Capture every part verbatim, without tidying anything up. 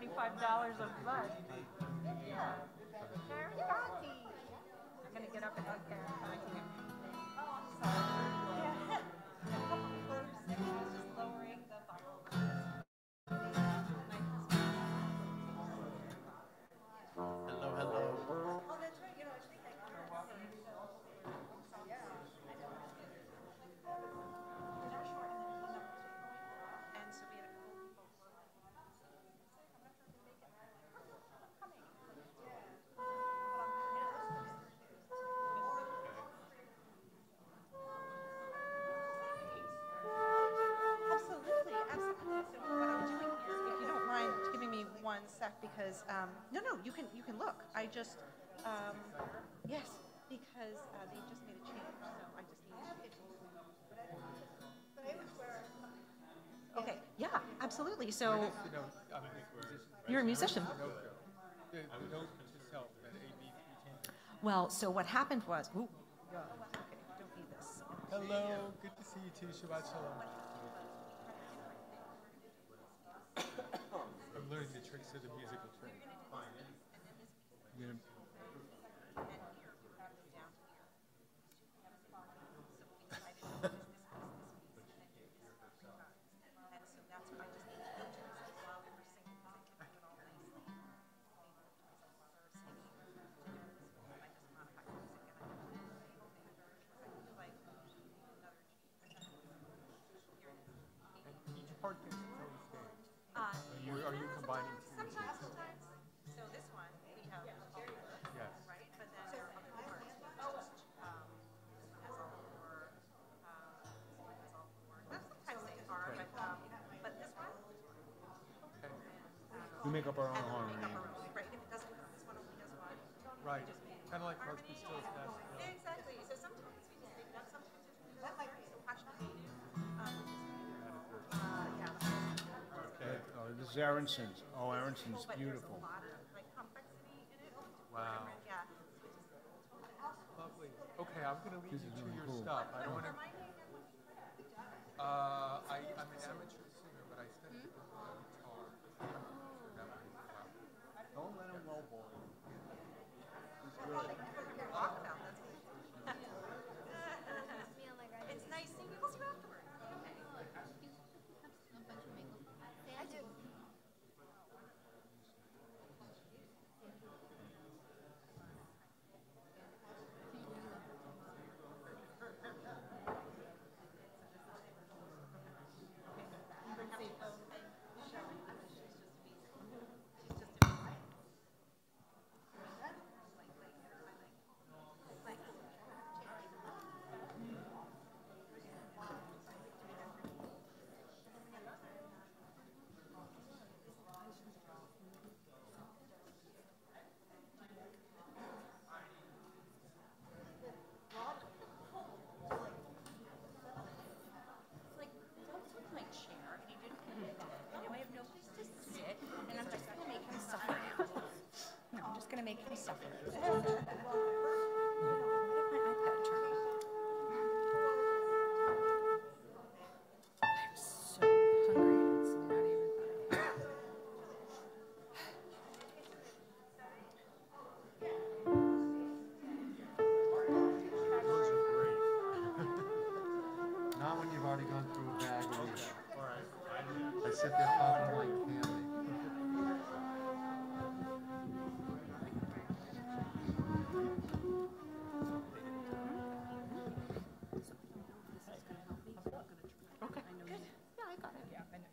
twenty-five dollars a month. Yeah. Karen Conti. I'm going to get up and hug Karen Conti. Oh, I'm sorry. Yeah. A couple people are saying it's just lowering the viral load. Hello, hello. Oh, that's right. You know, I think I can yeah. And so we had a couple people who were like, I'm not sure if I'm going to make it. I'm coming. Absolutely, absolutely. So what I'm doing here, if you don't mind giving me one sec, because um, no, no, you can you can look. I just um, yes, because uh, they just made a change, so I just need to. Okay, yeah, absolutely. So you're a musician. Well, so what happened was, ooh, okay, don't need this. Hello, good to see you too. Shabbat shalom. I'm learning the tricks of the musical trade. I'm gonna... Each part gets its own stage. Uh, are, you, are you combining two? Sometimes, sometimes. So this one, we have all four, yes. right? But then there are other parts. Just, um, this one has all four. Um, this one has all four. Well, sometimes they are, but um, but this one. Okay. And, um, we make up our own harmony. harmony. Right. If it doesn't, this one only does one. Right. Kind of like Crosby, Stills, Nash. Exactly. So sometimes we just make that. Sometimes it's really that might be so passionate. Um, uh, yeah. Okay. Oh, this is Aronson's. Oh, Aronson's But beautiful. There's a lot of like complexity in it. Wow. Yeah. Lovely. Okay, I'm going to lead This you is to really your cool. stuff. I don't want to... Uh, I, I'm an amateur singer, but I studied the guitar. So that might be wow. Don't let him lowball you. He's good. It's nice seeing you. We'll see you afterwards. I do. Make him suffer. I'm so hungry. It's not even funny. Those are great. Not when you've already gone through a bag of these. All right. I sit there popping like candy. Okay. Good. Yeah, I got it. Yeah, I know.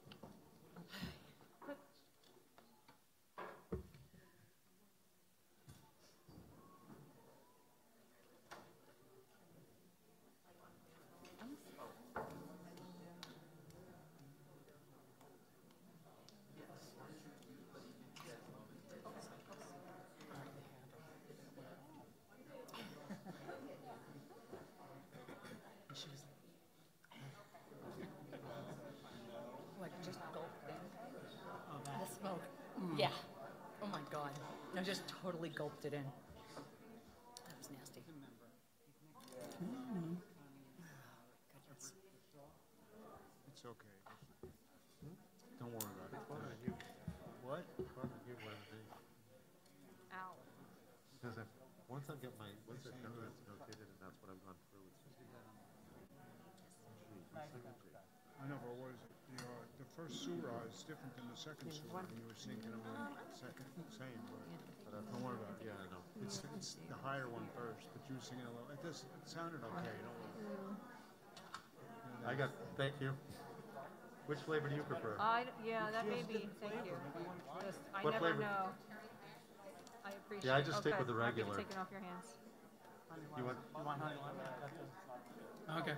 Like just gulped in. The smoke. Mm. Yeah. Oh my God. I just totally gulped it in. That was nasty. Mm-hmm. Goodness. It's okay. Don't worry about it. What? here Wednesday. Ow. Because if, once I get my, once it's done, it's notated, and that's what I've gone through. It's just, gee, signature. I know, but what is it? The, uh, the first surah is different than the second surah. You were thinking of the second, same, but don't worry about it. Yeah, I know. It's, it's the higher one first, but you were singing a little. It just it sounded okay. You know. I got, thank you. Which flavor do you prefer? I, yeah, that may be, thank you. Just, I What never flavor? know. I appreciate. Yeah, I just stick okay, with the I'll get it regular. taken off your hands. You want? You want honey lemon? Okay.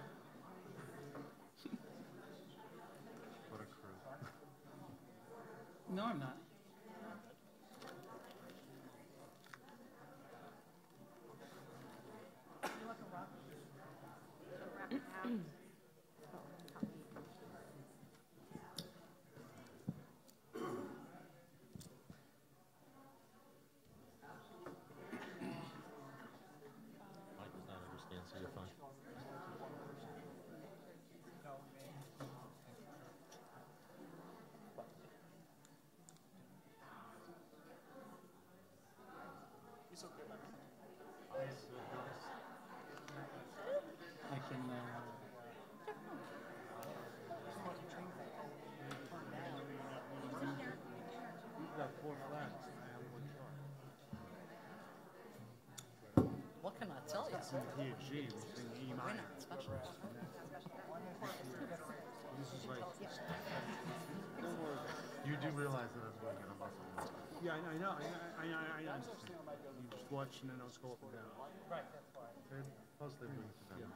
What a crew. No, I'm not. Mike does not understand, so you're fine. I can. Uh, You've got four flats. I have one chart. What can I tell you? In the P H G, we sing E We're minor. not special. This is like. You do realize that I'm going in a muscle memory. Yeah, I, I know. I, I, I, I understand. You just watch and then I'll go up and down. They're mostly moving to them.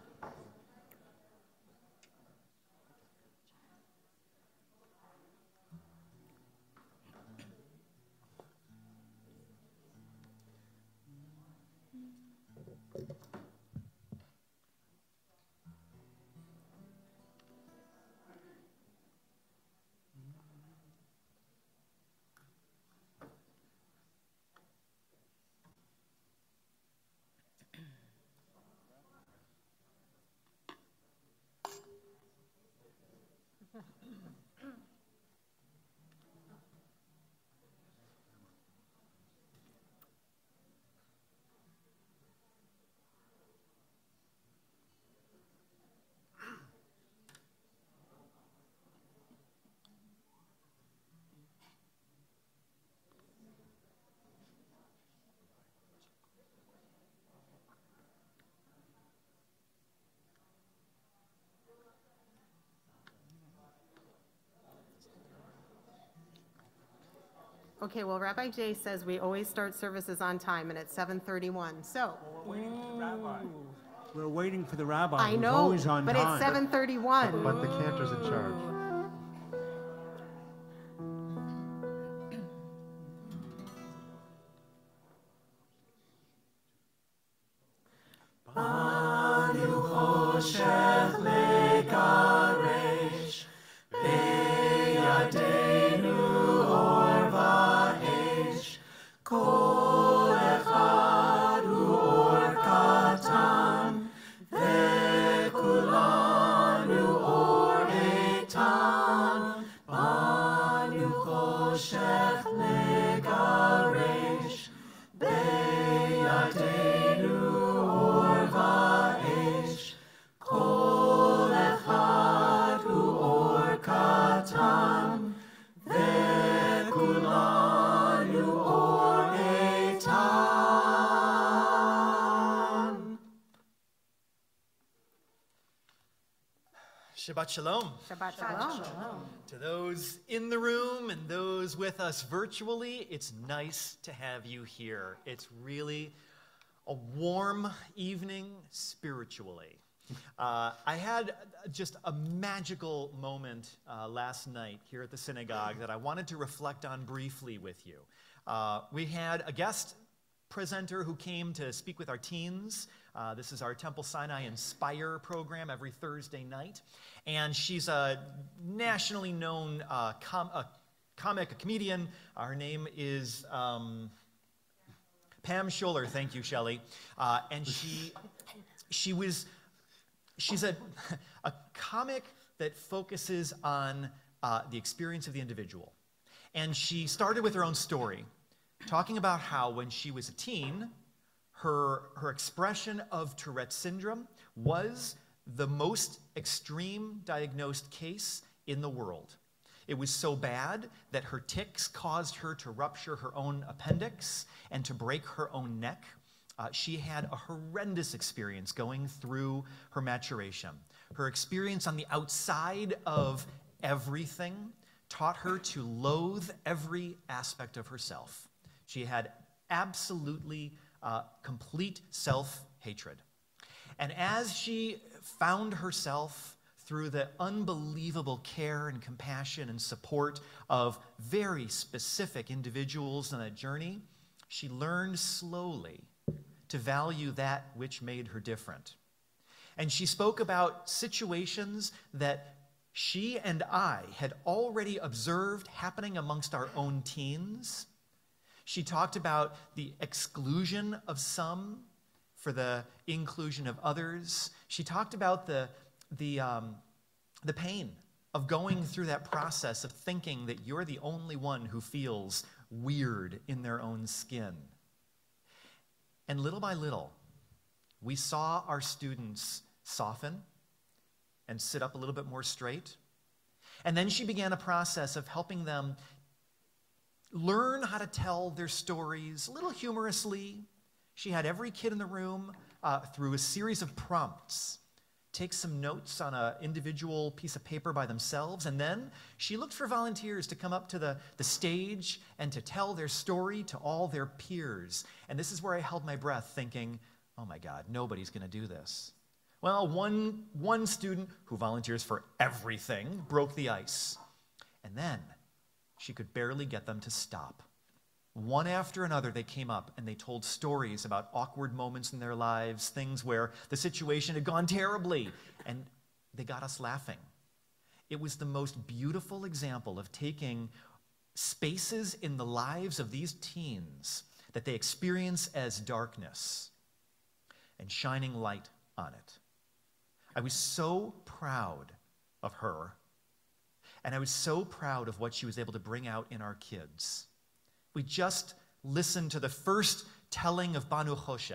Okay, well, Rabbi Jay says we always start services on time, and it's seven thirty-one. So We're waiting for the rabbi. I who's know, always on but time. it's seven thirty-one. But the cantor's in charge. Shabbat Shalom. Shabbat Shalom. To those in the room and those with us virtually, it's nice to have you here. It's really a warm evening spiritually. Uh, I had just a magical moment uh, last night here at the synagogue that I wanted to reflect on briefly with you. Uh, we had a guest presenter who came to speak with our teens. Uh, this is our Temple Sinai Inspire program every Thursday night. And she's a nationally known uh, com a comic, a comedian. Uh, her name is um, Pam Scholler. Thank you, Shelley. Uh, and she, she was, she's a, a comic that focuses on uh, the experience of the individual. And she started with her own story, talking about how when she was a teen, her, her expression of Tourette's syndrome was the most extreme diagnosed case in the world. It was so bad that her tics caused her to rupture her own appendix and to break her own neck. Uh, she had a horrendous experience going through her maturation. Her experience on the outside of everything taught her to loathe every aspect of herself. She had absolutely uh, complete self-hatred. And as she found herself through the unbelievable care and compassion and support of very specific individuals on that journey, she learned slowly to value that which made her different. And she spoke about situations that she and I had already observed happening amongst our own teens. She talked about the exclusion of some for the inclusion of others. She talked about the, the, um, the pain of going through that process of thinking that you're the only one who feels weird in their own skin. And little by little, we saw our students soften and sit up a little bit more straight. And then she began a process of helping them learn how to tell their stories a little humorously. She had every kid in the room, uh, through a series of prompts, take some notes on an individual piece of paper by themselves, and then she looked for volunteers to come up to the, the stage and to tell their story to all their peers. And this is where I held my breath thinking, oh my God, nobody's going to do this. Well, one, one student who volunteers for everything broke the ice. And then she could barely get them to stop. One after another, they came up and they told stories about awkward moments in their lives, things where the situation had gone terribly, and they got us laughing. It was the most beautiful example of taking spaces in the lives of these teens that they experience as darkness and shining light on it. I was so proud of her, and I was so proud of what she was able to bring out in our kids. We just listened to the first telling of Banu Choshech.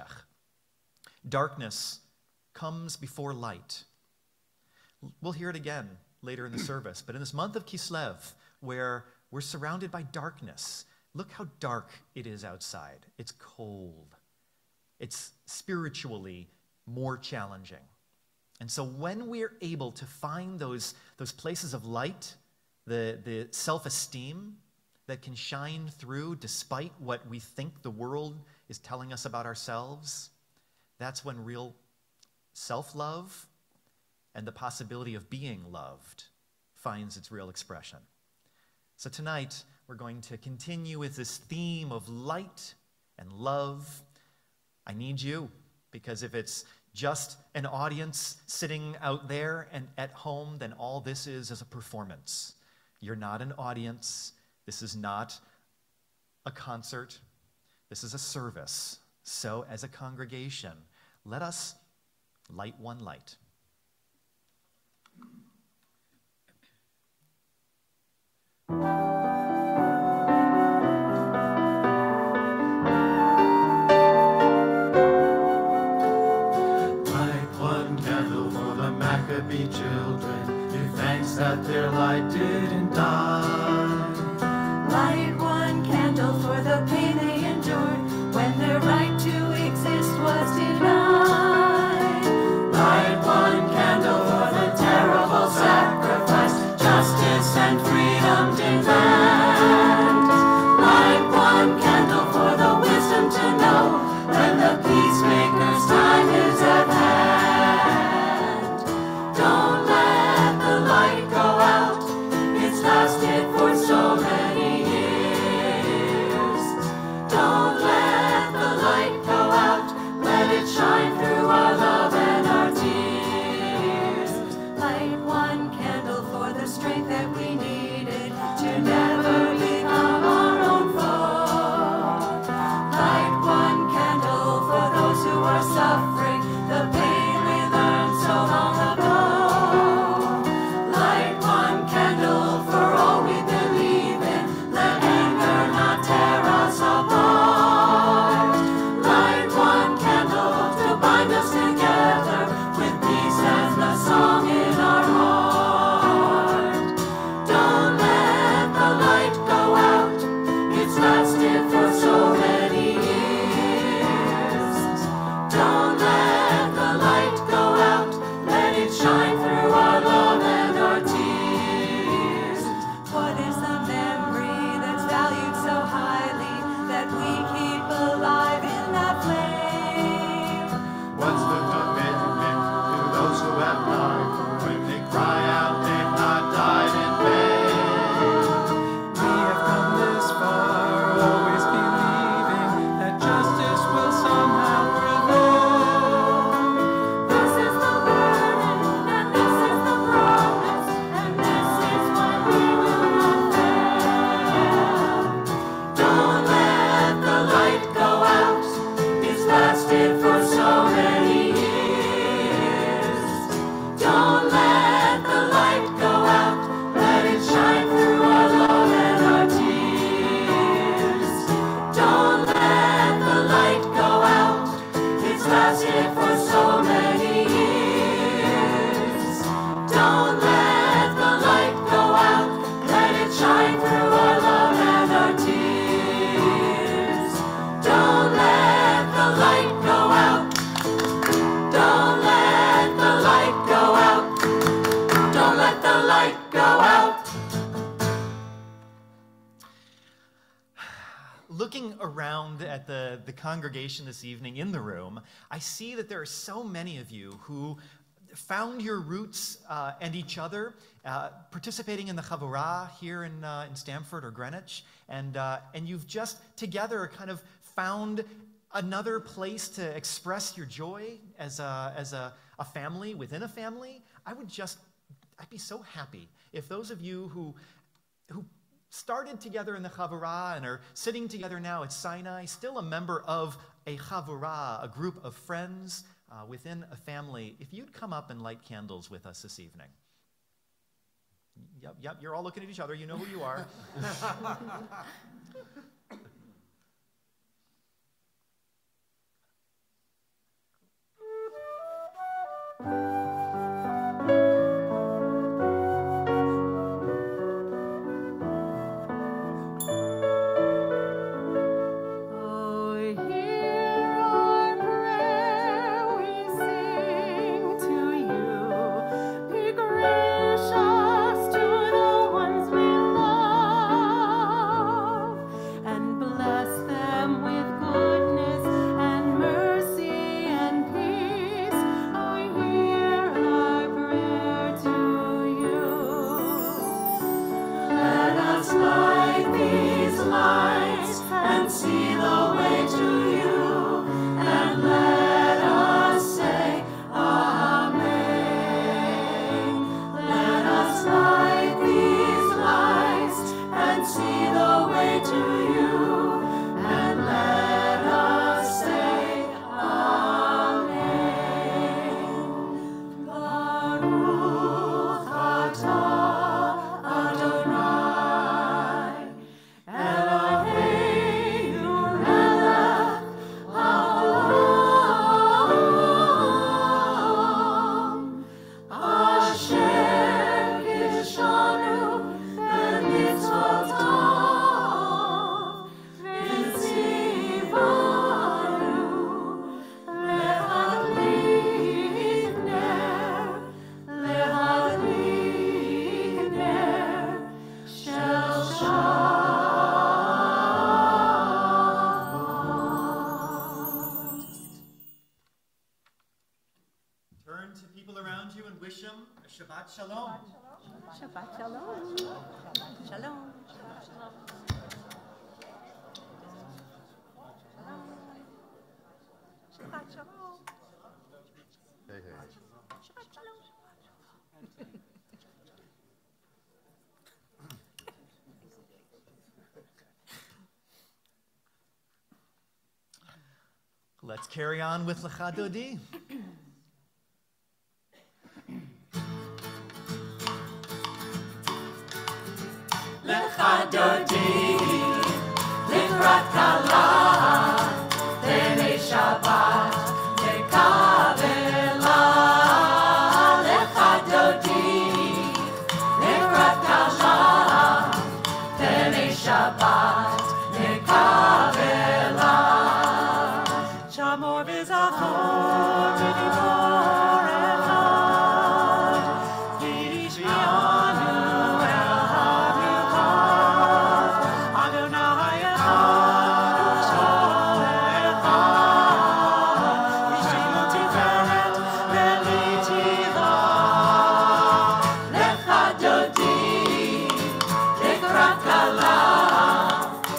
Darkness comes before light. We'll hear it again later in the service, but in this month of Kislev, where we're surrounded by darkness, look how dark it is outside. It's cold. It's spiritually more challenging. And so when we're able to find those, those places of light, the, the self-esteem that can shine through despite what we think the world is telling us about ourselves, that's when real self-love and the possibility of being loved finds its real expression. So tonight, we're going to continue with this theme of light and love. I need you, because if it's just an audience sitting out there and at home, then all this is is a performance. You're not an audience. This is not a concert. This is a service. So as a congregation, let us light one light. Children, give thanks that their light didn't die. Light one candle for the pain they endured when their right to exist was denied. Light one looking around at the, the congregation this evening in the room, I see that there are so many of you who found your roots uh, and each other uh, participating in the Chavurah here in, uh, in Stamford or Greenwich, and, uh, and you've just together kind of found another place to express your joy as a, as a, a family within a family. I would just, I'd be so happy if those of you who, who started together in the Chavurah and are sitting together now at Sinai, still a member of a Chavurah, a group of friends uh, within a family, if you'd come up and light candles with us this evening. Yep, yep, you're all looking at each other. You know who you are. Shabbat Shalom. Shabbat Shalom. Shabbat Shalom. Shabbat Shalom. Hey, hey. Shabbat Shalom. Let's carry on with Lecha Dodi. Lecha Dodi, Likrat Kala, B'nei Shabbat, Nekavela. Lecha Dodi, Likrat Kala, B'nei Shabbat, Nekavela. Shamor v'zachor v'dibor echad, v'yishmianu el ha-b'chav, Adonai echad u'shol echad, v'shemo tiferet v'litiva. Lecha Dodi, Likrat Kala,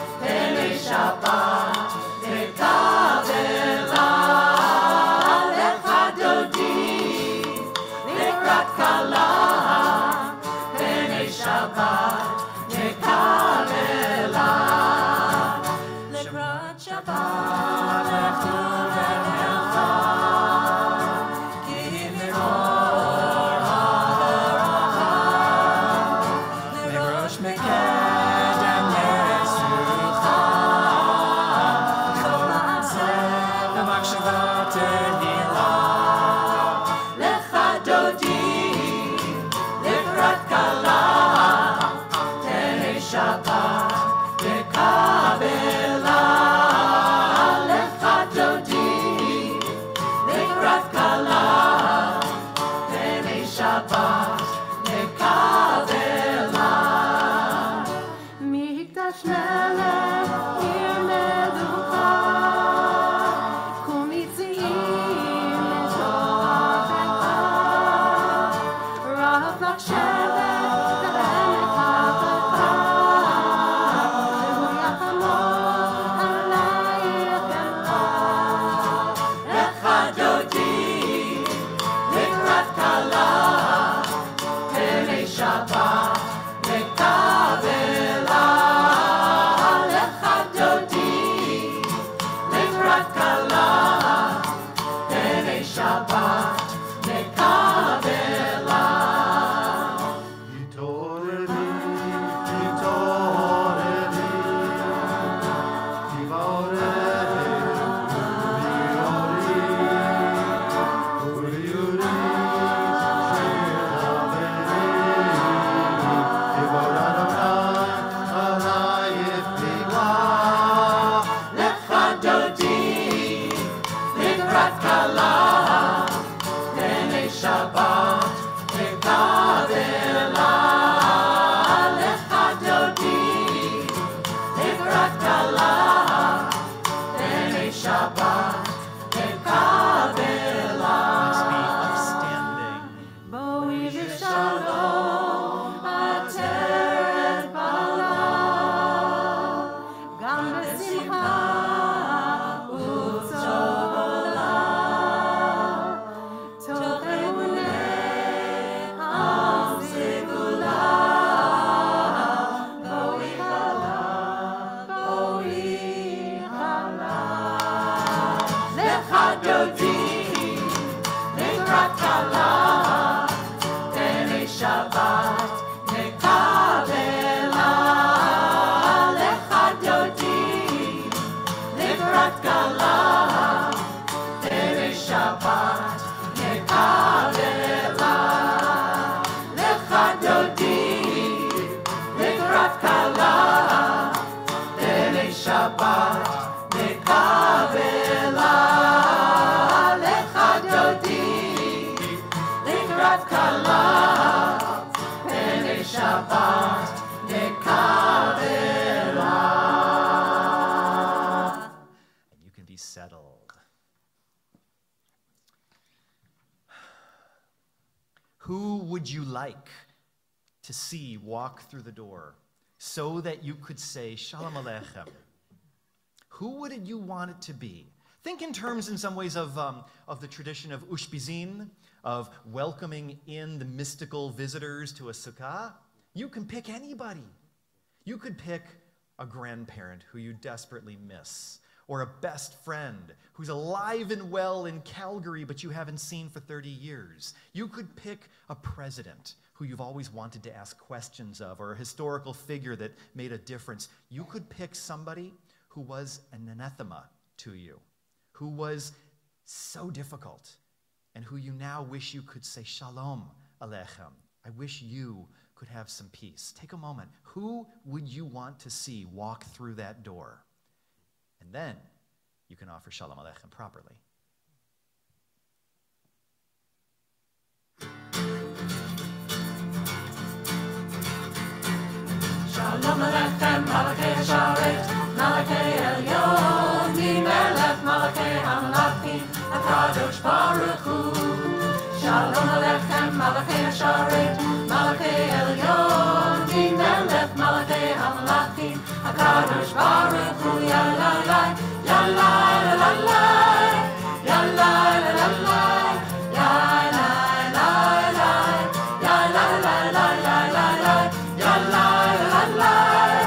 dodi, likrat kala, b'nei Shabbat nekabela. Lecha dodi, likrat kala, b'nei Shabbat nekabela. Lecha dodi, likrat kala, b'nei Shabbat nekabela. Lecha dodi, likrat kala, b'nei Shabbat nekabela. And you can be settled. Who would you like to see walk through the door so that you could say, Shalom Aleichem? Who would you want it to be? Think in terms, in some ways, of, um, of the tradition of Ushpizin, of welcoming in the mystical visitors to a sukkah. You can pick anybody. You could pick a grandparent who you desperately miss, or a best friend who's alive and well in Calgary but you haven't seen for thirty years. You could pick a president who you've always wanted to ask questions of, or a historical figure that made a difference. You could pick somebody who was an anathema to you, who was so difficult, and who you now wish you could say, Shalom Aleichem. I wish you could have some peace. Take a moment. Who would you want to see walk through that door? And then you can offer Shalom Aleichem properly. Shalom Aleichem, Malachei Hasharet, Malachei Elyon, Melech Malachei HaMelachim, HaKadosh Baruch Hu. Shalom Aleichem, Malachei Hasharet, Malachei Elyon, Melech Malachei HaMelachim, HaKadosh Baruch Hu. Yalalai, yalalai, yalalai, yalalai, yalalai, yalalai, yalalai, yalalai, yalalai.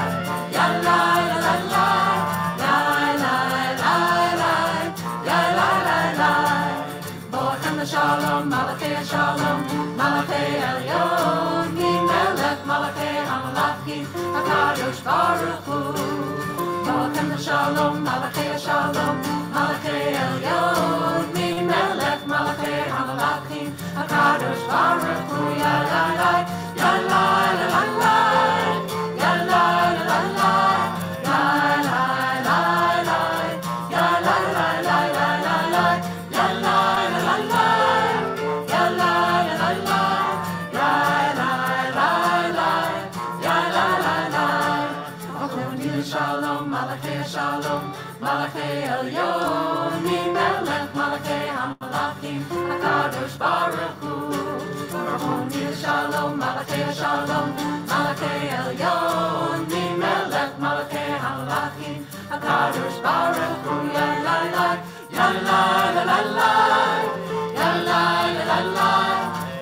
Shalom, Malachei Shalom, Malachei Elyon, Melech Malachei HaMelachim, HaKadosh Baruch Hu. Malachem Shalom, Malachei Shalom, Malachei Elyon, Melech Malachei HaMelachim, HaKadosh Baruch Hu. Yalalai, yalalai, yalalai, yalalai, yalalai, yalalai, yalalai, yalalai, Shalom, Malachei Shalom, Malachei Elyon, Melech Malachei HaMelachim, HaKadosh Baruch Hu. Shalom, Malachei Shalom, Malachei Elyon, Melech Malachei HaMelachim, HaKadosh Baruch Hu. Yalalai, yalalai, yalalai, yalalai, yalalai,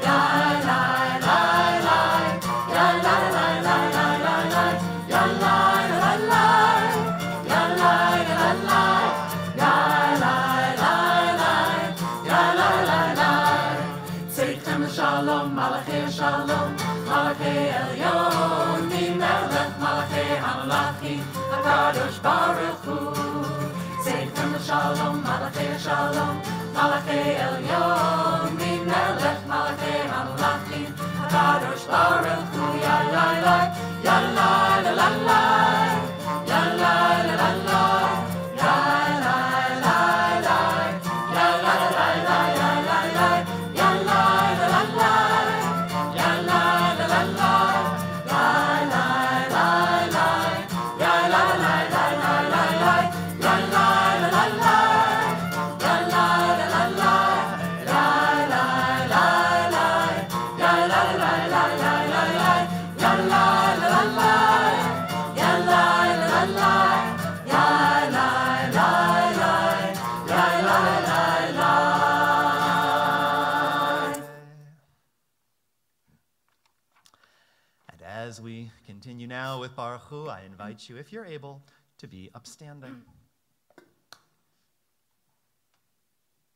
yalalai, yalalai, yalalai, yalalai. Shalom, Malachei Shalom, Malachei Elyon, Melech Malachei HaMelachim, HaKadosh Baruch Hu. Seichem Shalom, Malachei Shalom, Malachei Elyon, Melech Malachei HaMelachim, HaKadosh Baruch Hu. Yalalai, yalalai, yalalai, yalalai, yalalai, yalalai, yalalai, yalalai. As we continue now with Baruch Hu, I invite you, if you're able, to be upstanding.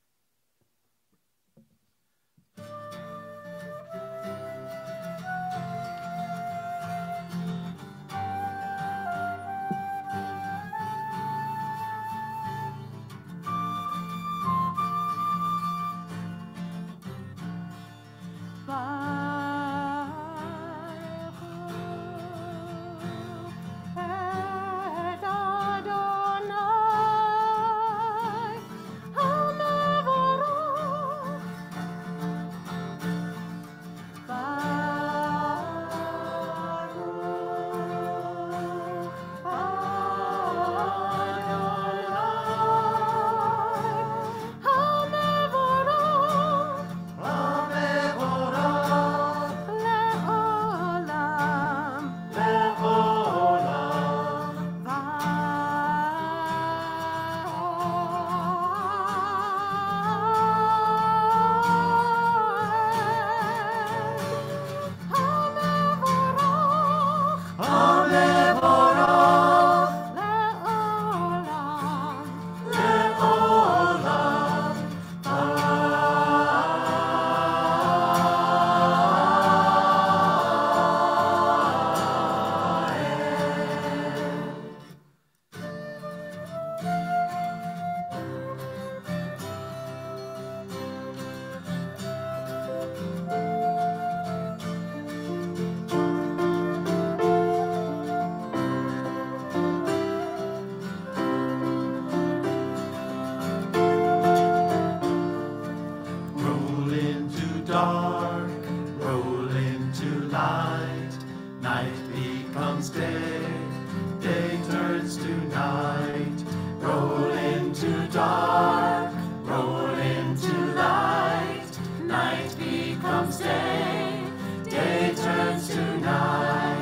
Roll into dark, roll into light. Night becomes day, day turns to night. Roll into dark, roll into light. Night becomes day, day turns to night.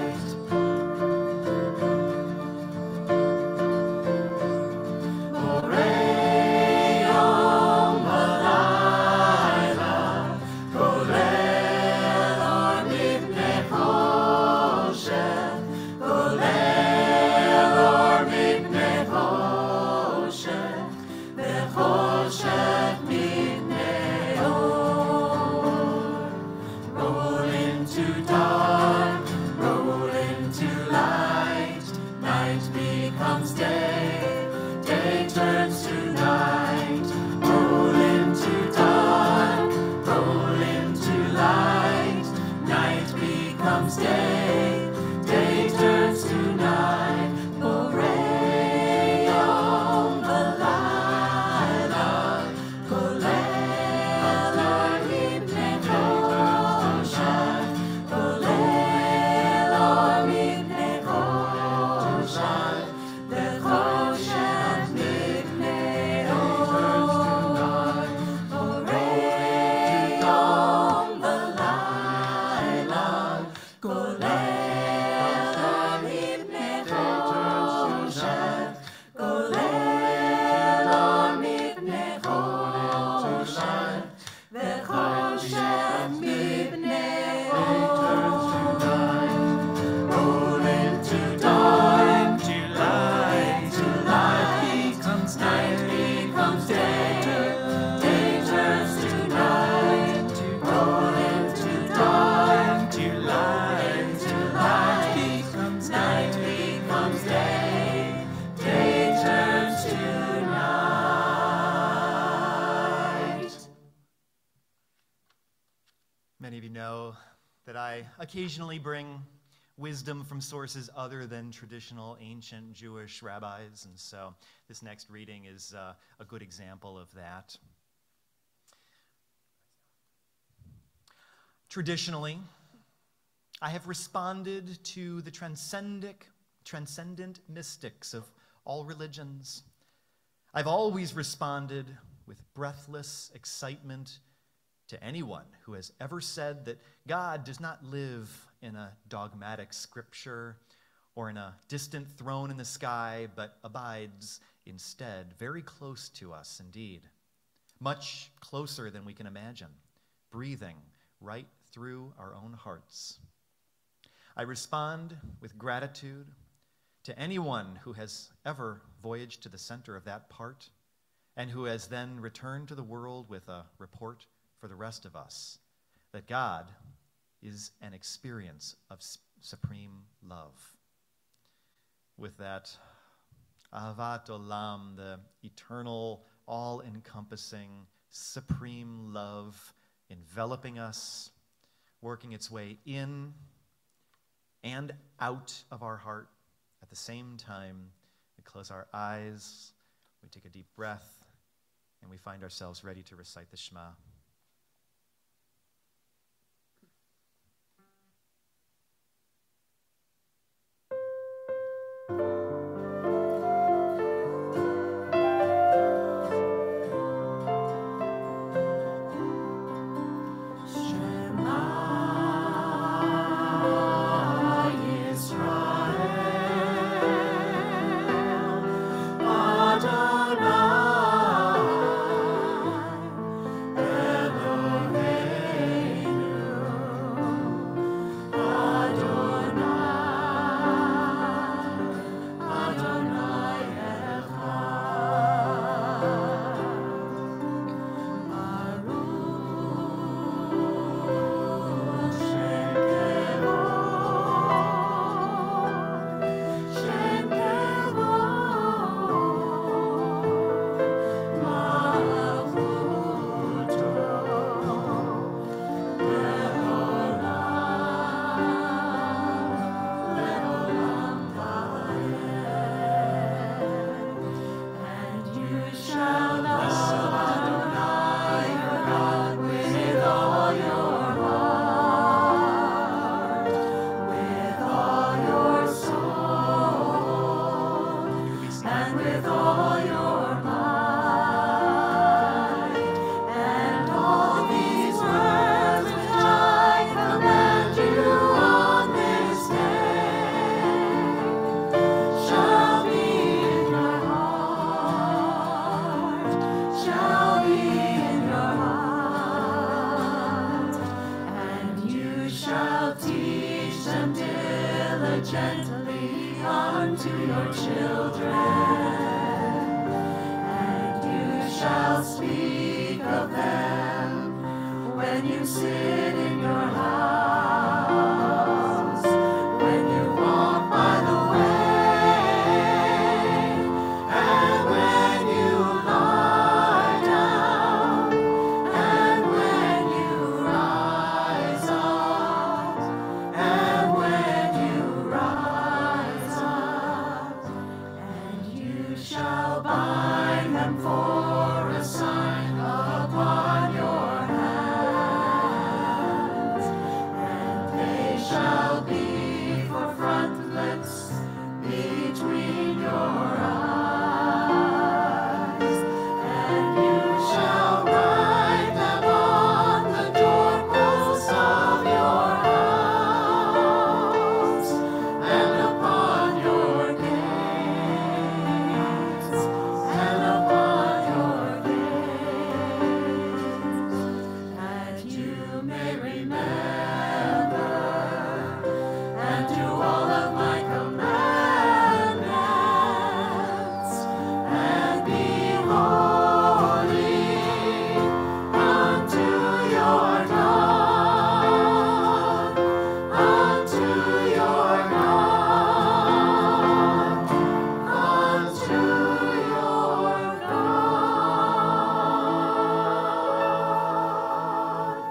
Many of you know that I occasionally bring wisdom from sources other than traditional ancient Jewish rabbis, and so this next reading is uh, a good example of that. Traditionally, I have responded to the transcendent, transcendent mystics of all religions. I've always responded with breathless excitement to anyone who has ever said that God does not live in a dogmatic scripture or in a distant throne in the sky, but abides instead very close to us indeed, much closer than we can imagine, breathing right through our own hearts. I respond with gratitude to anyone who has ever voyaged to the center of that part and who has then returned to the world with a report for the rest of us that God is an experience of supreme love. With that Ahavat Olam, the eternal, all-encompassing, supreme love enveloping us, working its way in and out of our heart at the same time, we close our eyes, we take a deep breath, and we find ourselves ready to recite the Shema. Adonai, and with all your might. And all these words which I command you on this day shall be in your heart, shall be in your heart, and you shall teach them diligently unto your children, and you shall speak of them when you sit in your house, when you walk by the way, and when you lie down, and when you rise up, and when you rise up, and you shall bind them for a sign upon your hands, and they shall be for frontlets between your eyes, and you shall write them on the doorposts of your house and upon your gates, and upon your gates, that you may remember and do all of my commandments, and be holy unto your God, unto your God, unto your God.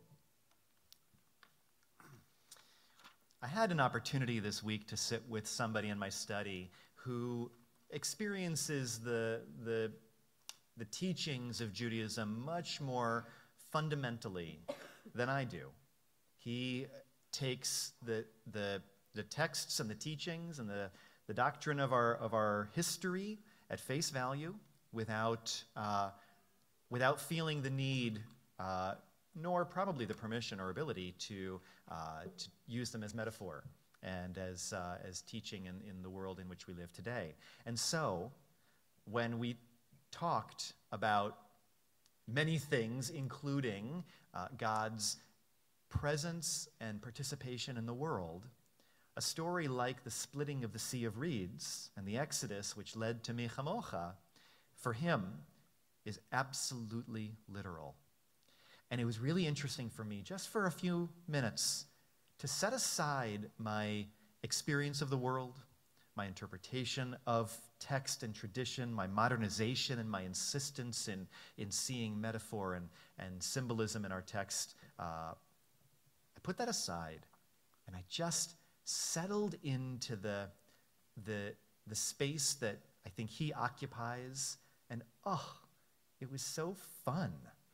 I had an opportunity this week to sit with somebody in my study who experiences the, the, the teachings of Judaism much more fundamentally than I do. He takes the, the, the texts and the teachings and the, the doctrine of our, of our history at face value without, uh, without feeling the need, uh, nor probably the permission or ability to, uh, to use them as metaphor and as, uh, as teaching in, in the world in which we live today. And so, when we talked about many things, including uh, God's presence and participation in the world, a story like the splitting of the Sea of Reeds and the Exodus, which led to Mi Chamocha, for him is absolutely literal. And it was really interesting for me, just for a few minutes, to set aside my experience of the world, my interpretation of text and tradition, my modernization and my insistence in, in seeing metaphor and, and symbolism in our text. Uh, I put that aside, and I just settled into the, the, the space that I think he occupies, and oh, it was so fun.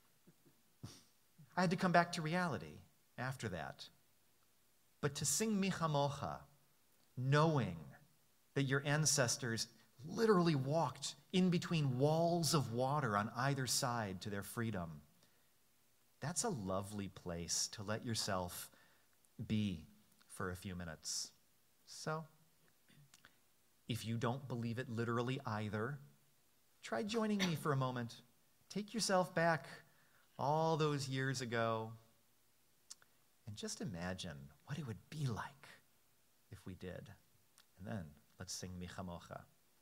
I had to come back to reality after that. But to sing Mi Chamocha, knowing that your ancestors literally walked in between walls of water on either side to their freedom, that's a lovely place to let yourself be for a few minutes. So, if you don't believe it literally either, try joining me for a moment. Take yourself back all those years ago, and just imagine what it would be like if we did. And then let's sing Mi Chamocha.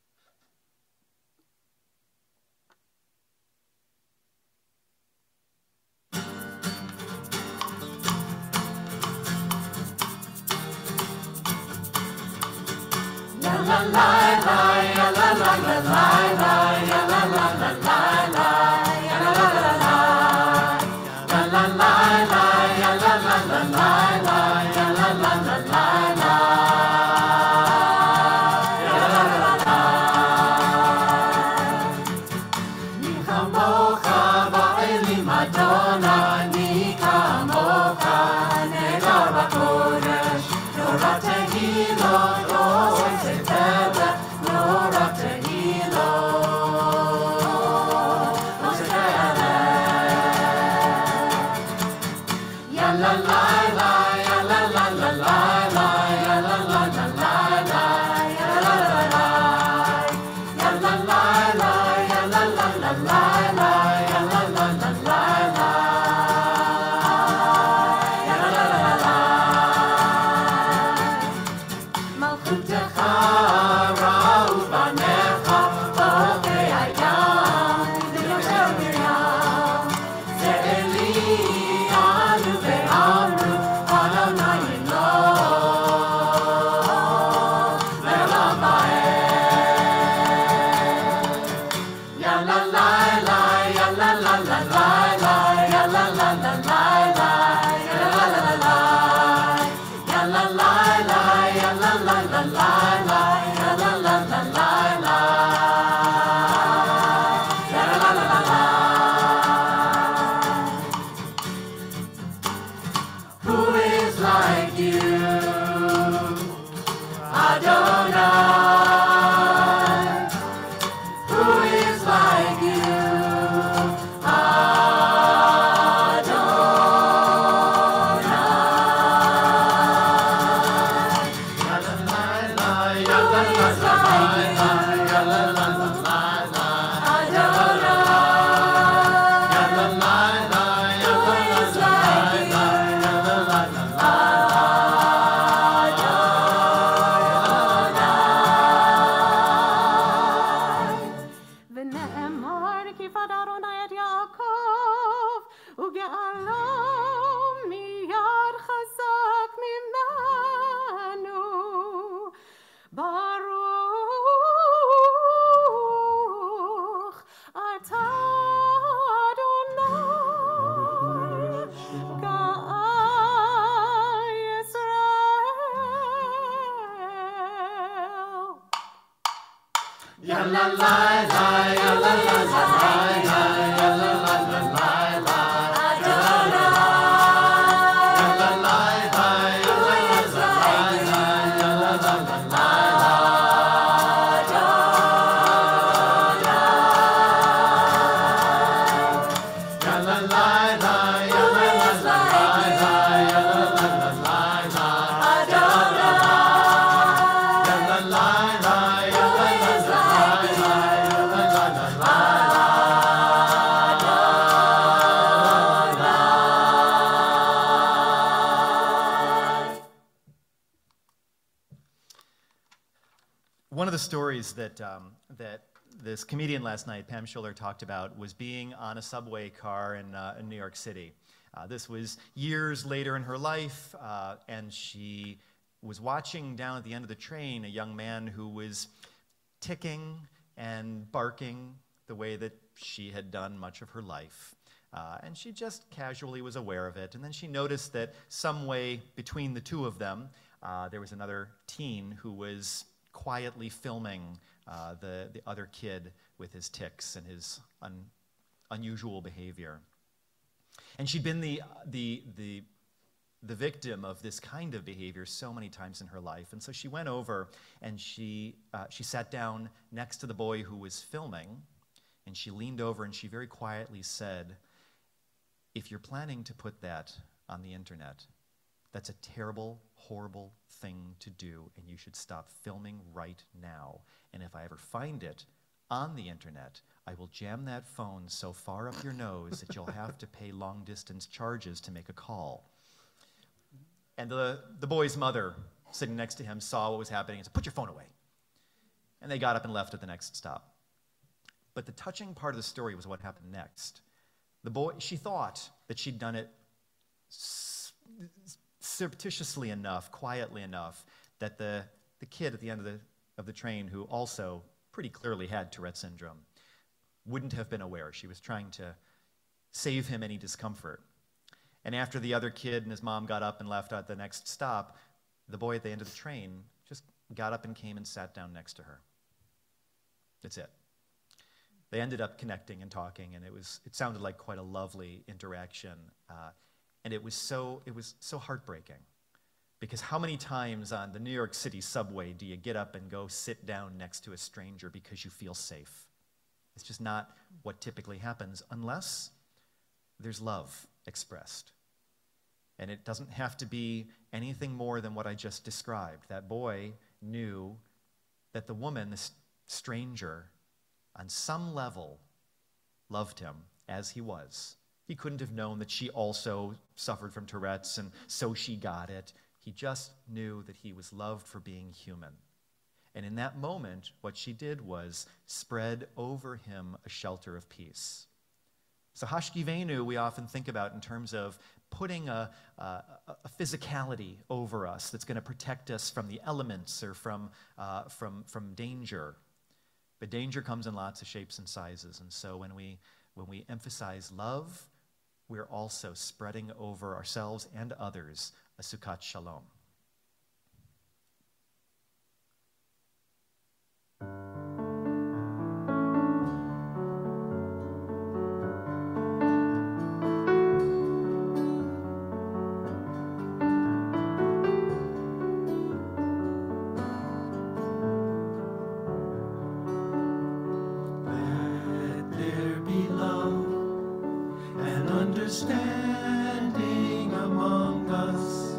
La la la la la la la la la la la la la la Nora Tehillah, Nora Tehillah, Nora Tehillah. One of the stories that, um, that this comedian last night, Pam Schuller, talked about was being on a subway car in, uh, in New York City. Uh, this was years later in her life, uh, and she was watching down at the end of the train a young man who was ticking and barking the way that she had done much of her life. Uh, and she just casually was aware of it. And then she noticed that some way between the two of them, uh, there was another teen who was quietly filming uh, the, the other kid with his tics and his un, unusual behavior. And she'd been the, the, the, the victim of this kind of behavior so many times in her life. And so she went over and she, uh, she sat down next to the boy who was filming, and she leaned over and she very quietly said, "If you're planning to put that on the internet, that's a terrible, horrible thing to do, and you should stop filming right now. And if I ever find it on the internet, I will jam that phone so far up your nose that you'll have to pay long-distance charges to make a call." And the, the boy's mother, sitting next to him, saw what was happening and said, "Put your phone away." And they got up and left at the next stop. But the touching part of the story was what happened next. The boy, she thought that she'd done it surreptitiously enough, quietly enough, that the, the kid at the end of the, of the train, who also pretty clearly had Tourette syndrome, wouldn't have been aware. She was trying to save him any discomfort. And after the other kid and his mom got up and left at the next stop, the boy at the end of the train just got up and came and sat down next to her. That's it. They ended up connecting and talking, and it was it sounded like quite a lovely interaction. Uh, and it was so it was so heartbreaking, because how many times on the New York City subway do you get up and go sit down next to a stranger because you feel safe? It's just not what typically happens unless there's love expressed. And it doesn't have to be anything more than what I just described. That boy knew that the woman, this stranger, on some level loved him as he was. He couldn't have known that she also suffered from Tourette's, and so she got it. He just knew that he was loved for being human. And in that moment, what she did was spread over him a shelter of peace. So Hashkivenu we often think about in terms of putting a, a, a physicality over us that's going to protect us from the elements or from, uh, from, from danger. But danger comes in lots of shapes and sizes. And so when we, when we emphasize love, we're also spreading over ourselves and others a Sukkat Shalom. Understanding among us,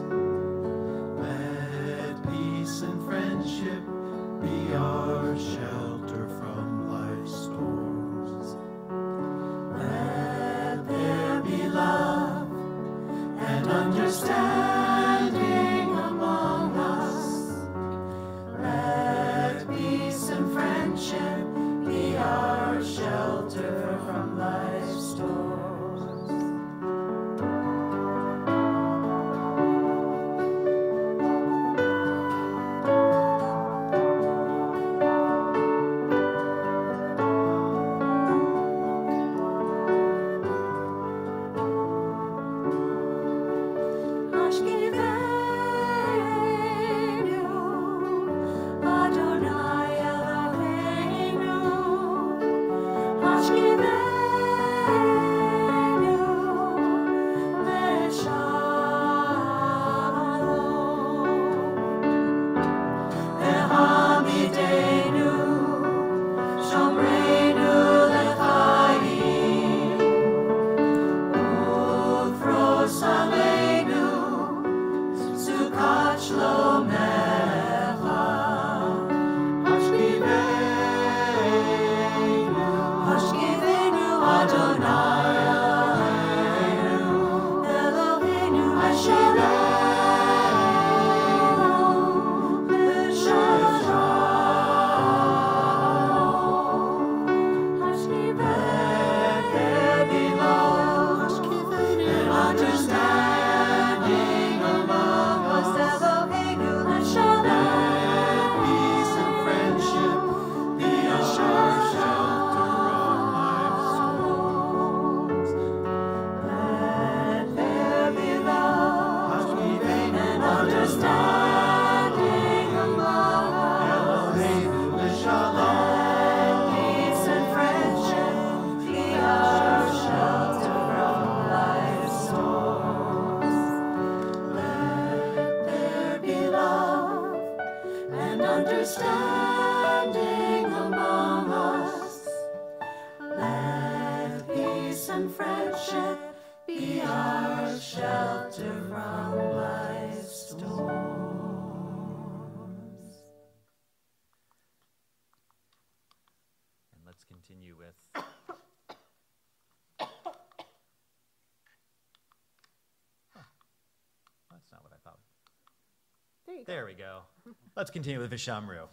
let peace and friendship be our shelter from life. Understanding among us, let peace and friendship be our shelter from life's storms. And let's continue with Huh. That's not what I thought. There you go. There we go. Let's continue with Vishamru.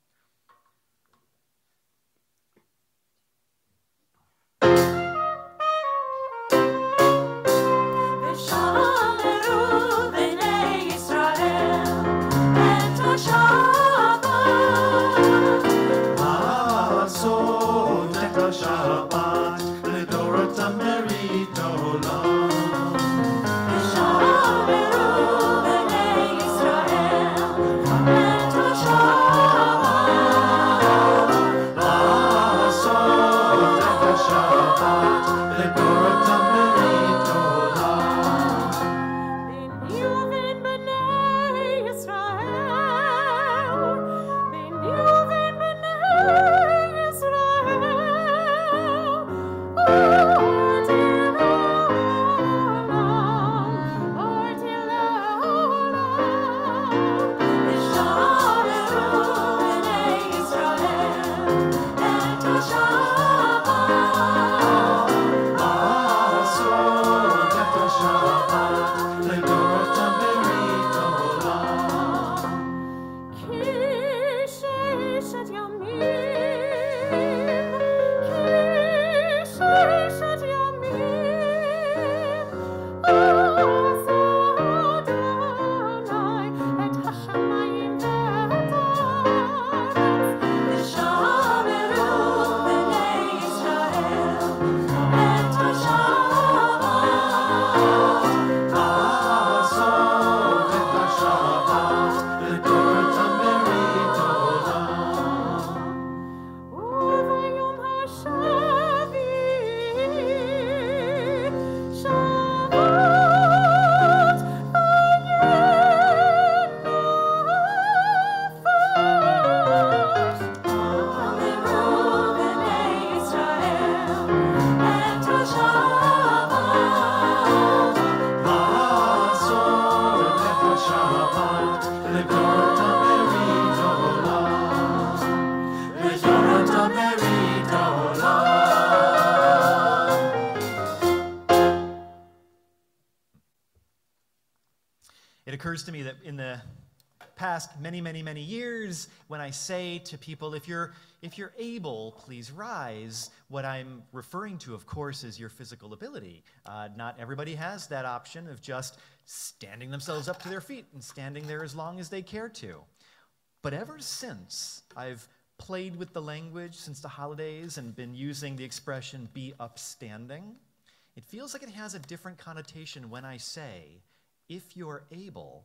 It occurs to me that in the past many, many, many years, when I say to people, if you're, if you're able, please rise, what I'm referring to, of course, is your physical ability. Uh, not everybody has that option of just standing themselves up to their feet and standing there as long as they care to. But ever since I've played with the language since the holidays and been using the expression be upstanding, it feels like it has a different connotation when I say, if you're able,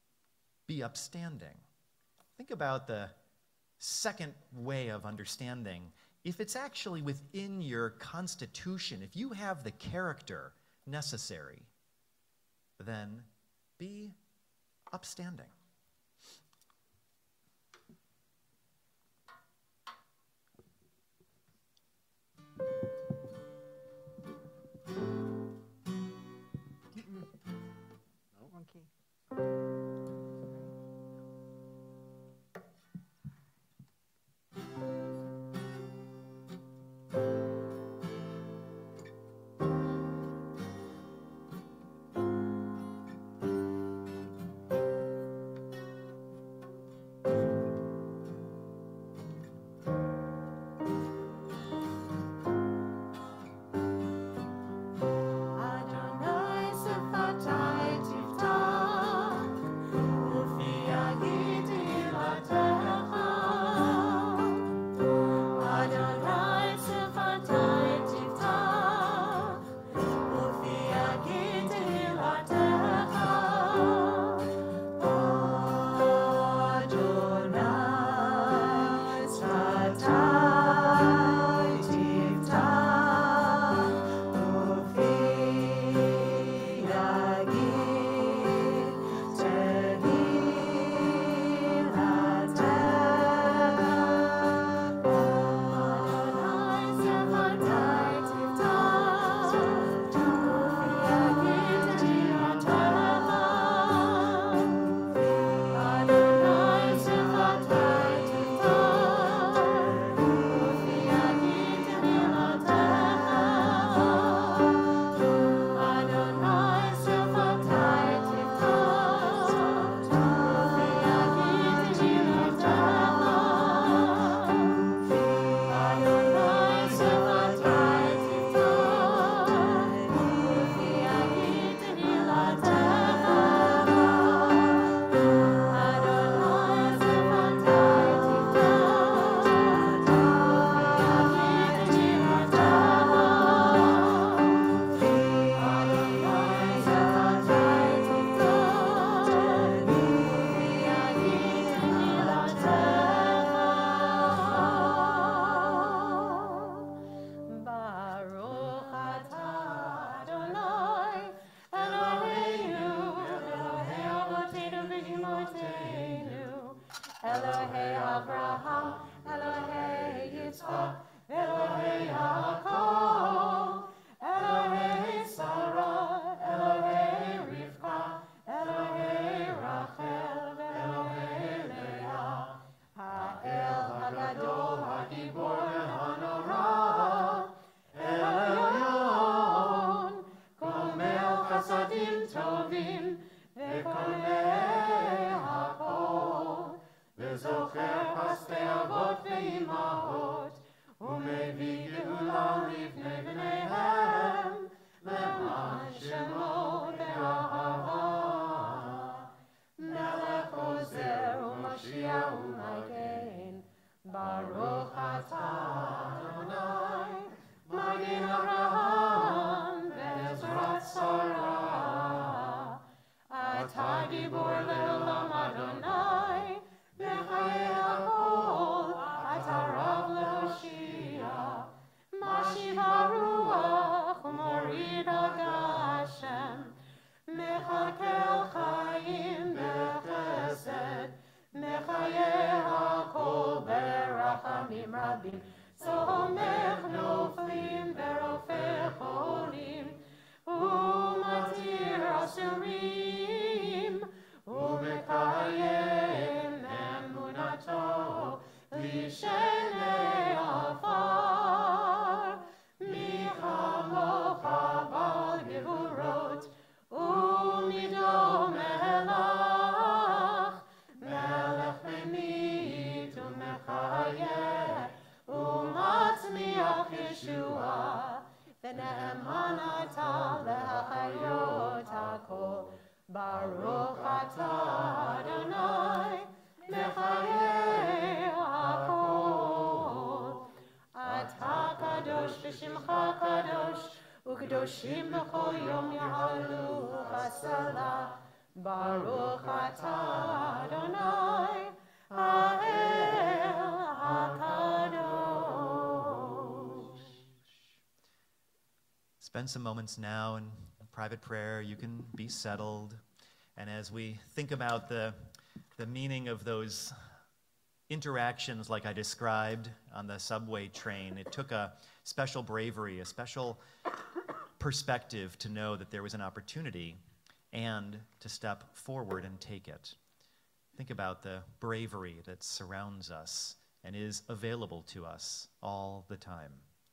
be upstanding. Think about the second way of understanding if it's actually within your constitution, if you have the character necessary, then be upstanding. Elohei Abraham, Elohei Yitzchak, Elohei Yaakov, Elohei Sarah, Elohei Rivka, Elohei Rachel, Elohei Leah, Ha'el Hagadol, Hagibor Hanora, El Elyon, Gomel Chasadim Tovim, Vekonei Hakol, Vezocher Pastei Avot Ve'imahot, Umevi Geula Livnei Bneihem, Leman Shemo Be'ahava, Melech Ozer U'Mashiach U'Magen, Baruch Atah Adonai, Magen Avraham Ve'ezrat Sarah, Atah Gibor Le'olam Adonai, B'chayei Hakol, Atah Rav Le'Hoshia, Mashiv HaRuach U'Morid HaGashem, Mechakel Chaim B'Chesed, Mechayei Hakol B'Rachamim Rabim, Somech Noflim V'Rofeh Cholim, U'Matir Asurim, U'Mekayem Emunato, Lishenei Afar, Michamocha Bal Gevurot, U'Mido Melach, Melech Memit U'Mechayeh, U'Matzmiach Yeshua, V'ne'eman Atah Le'achayot HaKol, Baruch Atah Adonai, Mechayei HaKol. Atah Kadosh V'Shimcha Kadosh, U'Kadoshim B'chol Yom Yahalu Chasala, Baruch Atah Adonai, Ha'el HaKadosh. spend some moments now in private prayer. You can be settled. And as we think about the, the meaning of those interactions like I described on the subway train, it took a special bravery, a special perspective to know that there was an opportunity and to step forward and take it. Think about the bravery that surrounds us and is available to us all the time.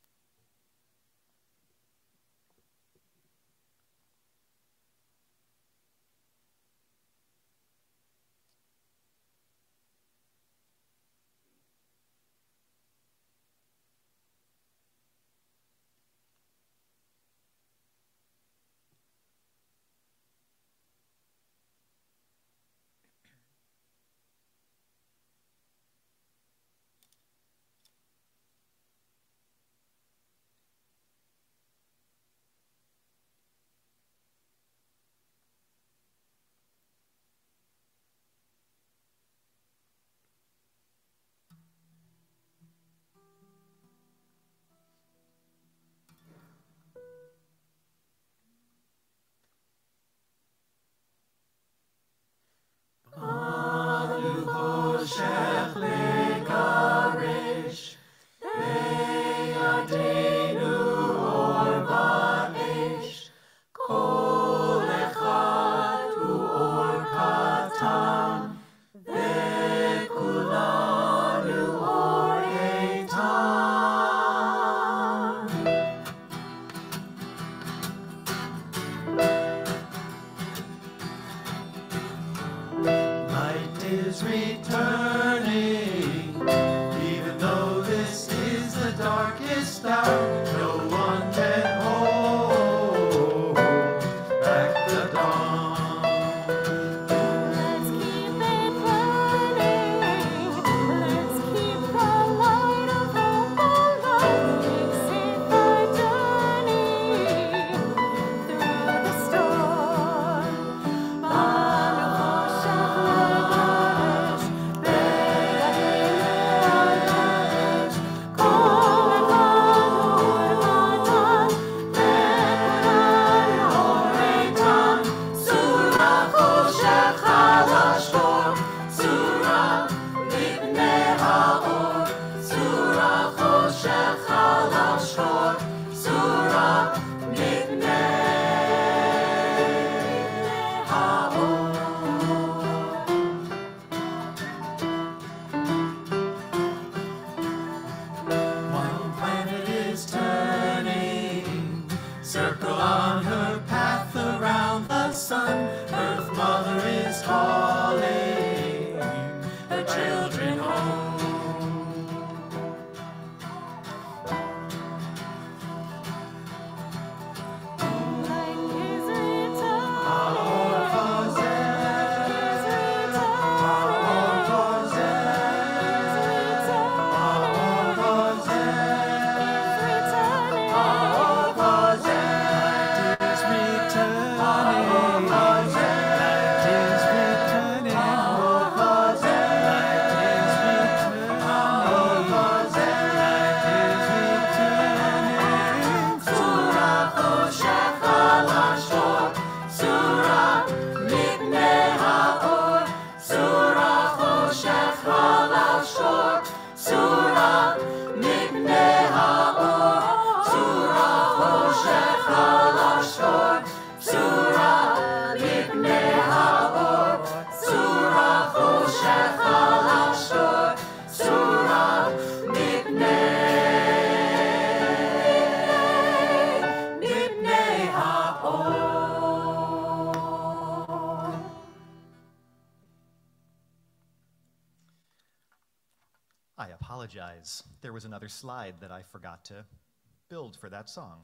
Apologize. There was another slide that I forgot to build for that song.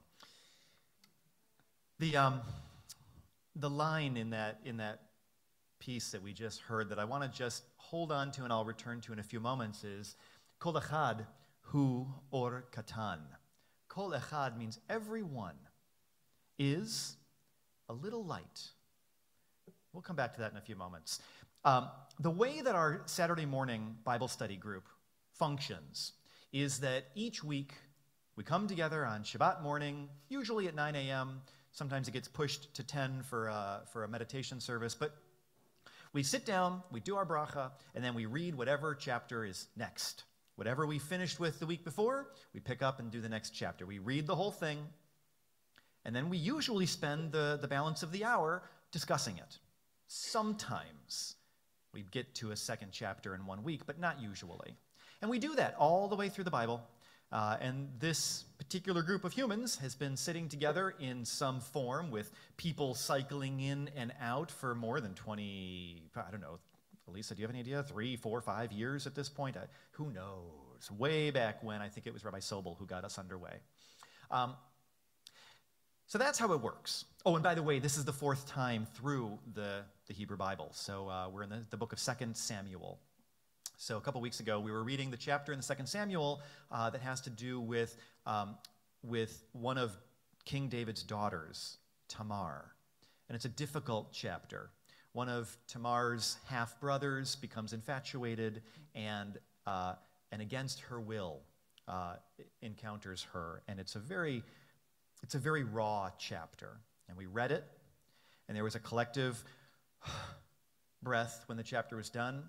The um, the line in that in that piece that we just heard that I want to just hold on to and I'll return to in a few moments is Kol echad hu or katan. Kol echad means everyone is a little light. We'll come back to that in a few moments. Um, the way that our Saturday morning Bible study group functions is that each week We come together on Shabbat morning, usually at nine a.m. Sometimes it gets pushed to ten for, uh, for a meditation service. But we sit down, we do our bracha, and then we read whatever chapter is next. Whatever we finished with the week before, we pick up and do the next chapter. We read the whole thing, and then we usually spend the, the balance of the hour discussing it. Sometimes we get to a second chapter in one week, but not usually. And we do that all the way through the Bible. Uh, and this particular group of humans has been sitting together in some form with people cycling in and out for more than twenty, I don't know, Elisa, do you have any idea? Three, four, five years at this point? I, who knows? Way back when, I think it was Rabbi Sobel who got us underway. Um, so that's how it works. Oh, and by the way, this is the fourth time through the, the Hebrew Bible. So uh, we're in the, the book of Second Samuel. So a couple weeks ago, we were reading the chapter in the Second Samuel uh, that has to do with, um, with one of King David's daughters, Tamar. And it's a difficult chapter. One of Tamar's half-brothers becomes infatuated and, uh, and against her will, uh, encounters her. And it's a very, it's a very raw chapter. And we read it, and there was a collective breath when the chapter was done.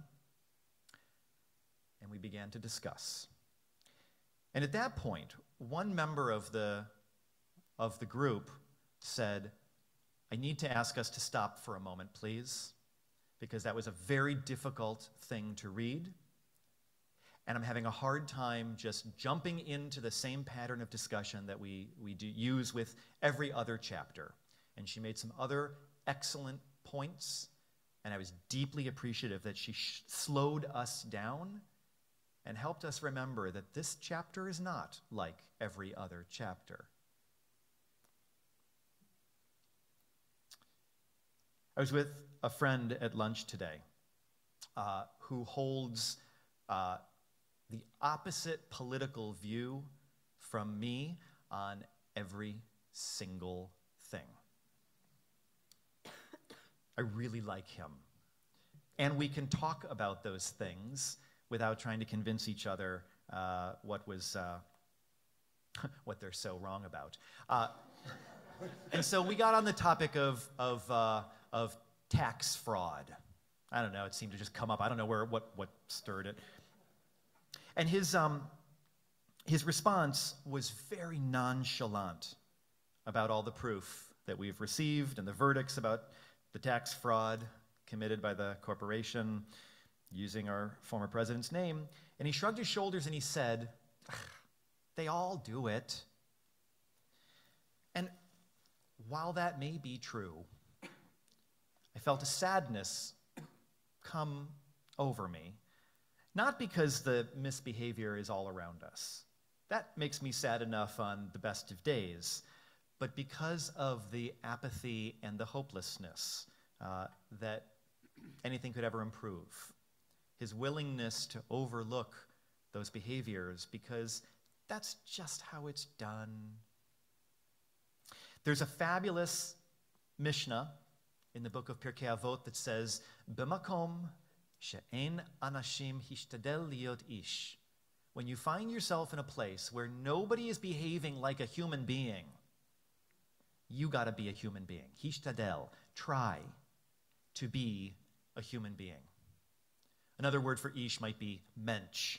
And we began to discuss. And at that point, one member of the, of the group said, I need to ask us to stop for a moment, please, because that was a very difficult thing to read, and I'm having a hard time just jumping into the same pattern of discussion that we, we do use with every other chapter. And she made some other excellent points, and I was deeply appreciative that she sh- slowed us down and helped us remember that this chapter is not like every other chapter. I was with a friend at lunch today uh, who holds uh, the opposite political view from me on every single thing. I really like him. And we can talk about those things without trying to convince each other uh, what was uh, what they're so wrong about. Uh, and so we got on the topic of of uh, of tax fraud. I don't know. It seemed to just come up. I don't know where what what stirred it. And his um his response was very nonchalant about all the proof that we've received and the verdicts about the tax fraud committed by the corporation using our former president's name. And he shrugged his shoulders and he said, they all do it. And while that may be true, I felt a sadness come over me, not because the misbehavior is all around us. That makes me sad enough on the best of days, but because of the apathy and the hopelessness uh, that anything could ever improve. His willingness to overlook those behaviors because that's just how it's done. There's a fabulous Mishnah in the book of Pirkei Avot that says, B'makom she'en anashim hishtadel liot ish. When you find yourself in a place where nobody is behaving like a human being, you gotta be a human being. Hishtadel, try to be a human being. Another word for ish might be mensch.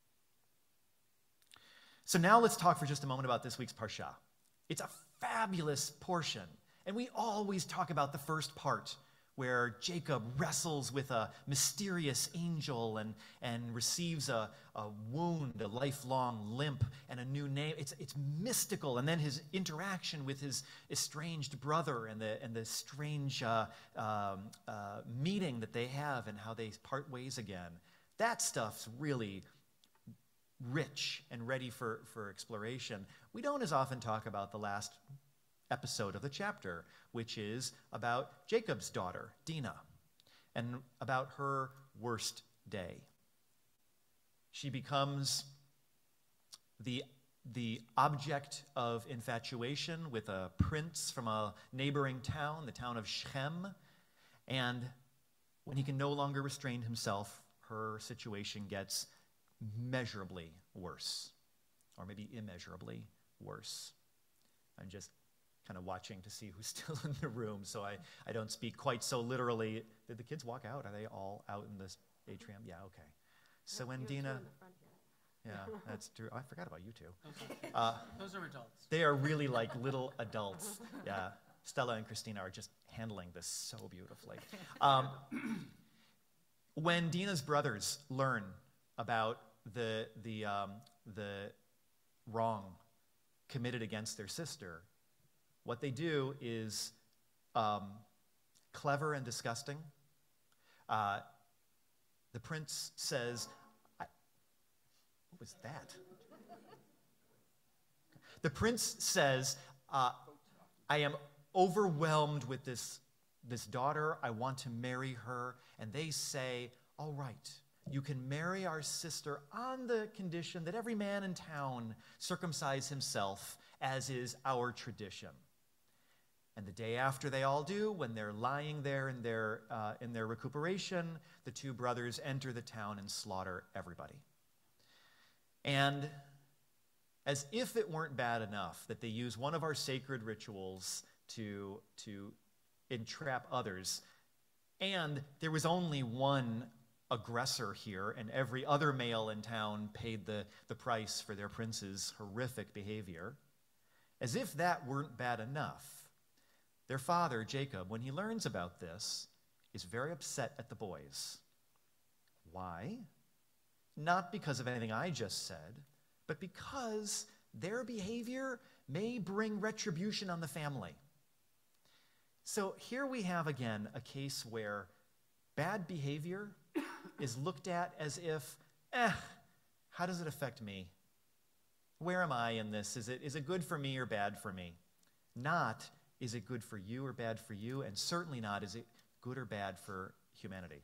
So now let's talk for just a moment about this week's Parsha. It's a fabulous portion, and we always talk about the first part, where Jacob wrestles with a mysterious angel and, and receives a, a wound, a lifelong limp, and a new name. It's, it's mystical. And then his interaction with his estranged brother and the, and the strange uh, um, uh, meeting that they have and how they part ways again. That stuff's really rich and ready for, for exploration. We don't as often talk about the last episode of the chapter, which is about Jacob's daughter, Dinah, and about her worst day. She becomes the, the object of infatuation with a prince from a neighboring town, the town of Shechem, and when he can no longer restrain himself, her situation gets measurably worse, or maybe immeasurably worse. I'm just kind of watching to see who's still in the room, so I, I don't speak quite so literally. Did the kids walk out? Are they all out in this atrium? Yeah, okay. So when Dina, yeah, that's true. Oh, I forgot about you two. Those Uh, are, those are adults. they are really like little adults. Yeah, Stella and Christina are just handling this so beautifully. Um, when Dina's brothers learn about the the um, the wrong committed against their sister, what they do is um, clever and disgusting. Uh, the prince says, I, what was that? The prince says, uh, I am overwhelmed with this, this daughter. I want to marry her. And they say, all right, you can marry our sister on the condition that every man in town circumcise himself, as is our tradition. And the day after they all do, when they're lying there in their, uh, in their recuperation, the two brothers enter the town and slaughter everybody. And as if it weren't bad enough that they use one of our sacred rituals to, to entrap others, and there was only one aggressor here, and every other male in town paid the, the price for their prince's horrific behavior, as if that weren't bad enough, their father, Jacob, when he learns about this, is very upset at the boys. Why? Not because of anything I just said, but because their behavior may bring retribution on the family. So here we have again a case where bad behavior is looked at as if, eh, how does it affect me? Where am I in this? Is it, is it good for me or bad for me? Not, is it good for you or bad for you? And certainly not, is it good or bad for humanity?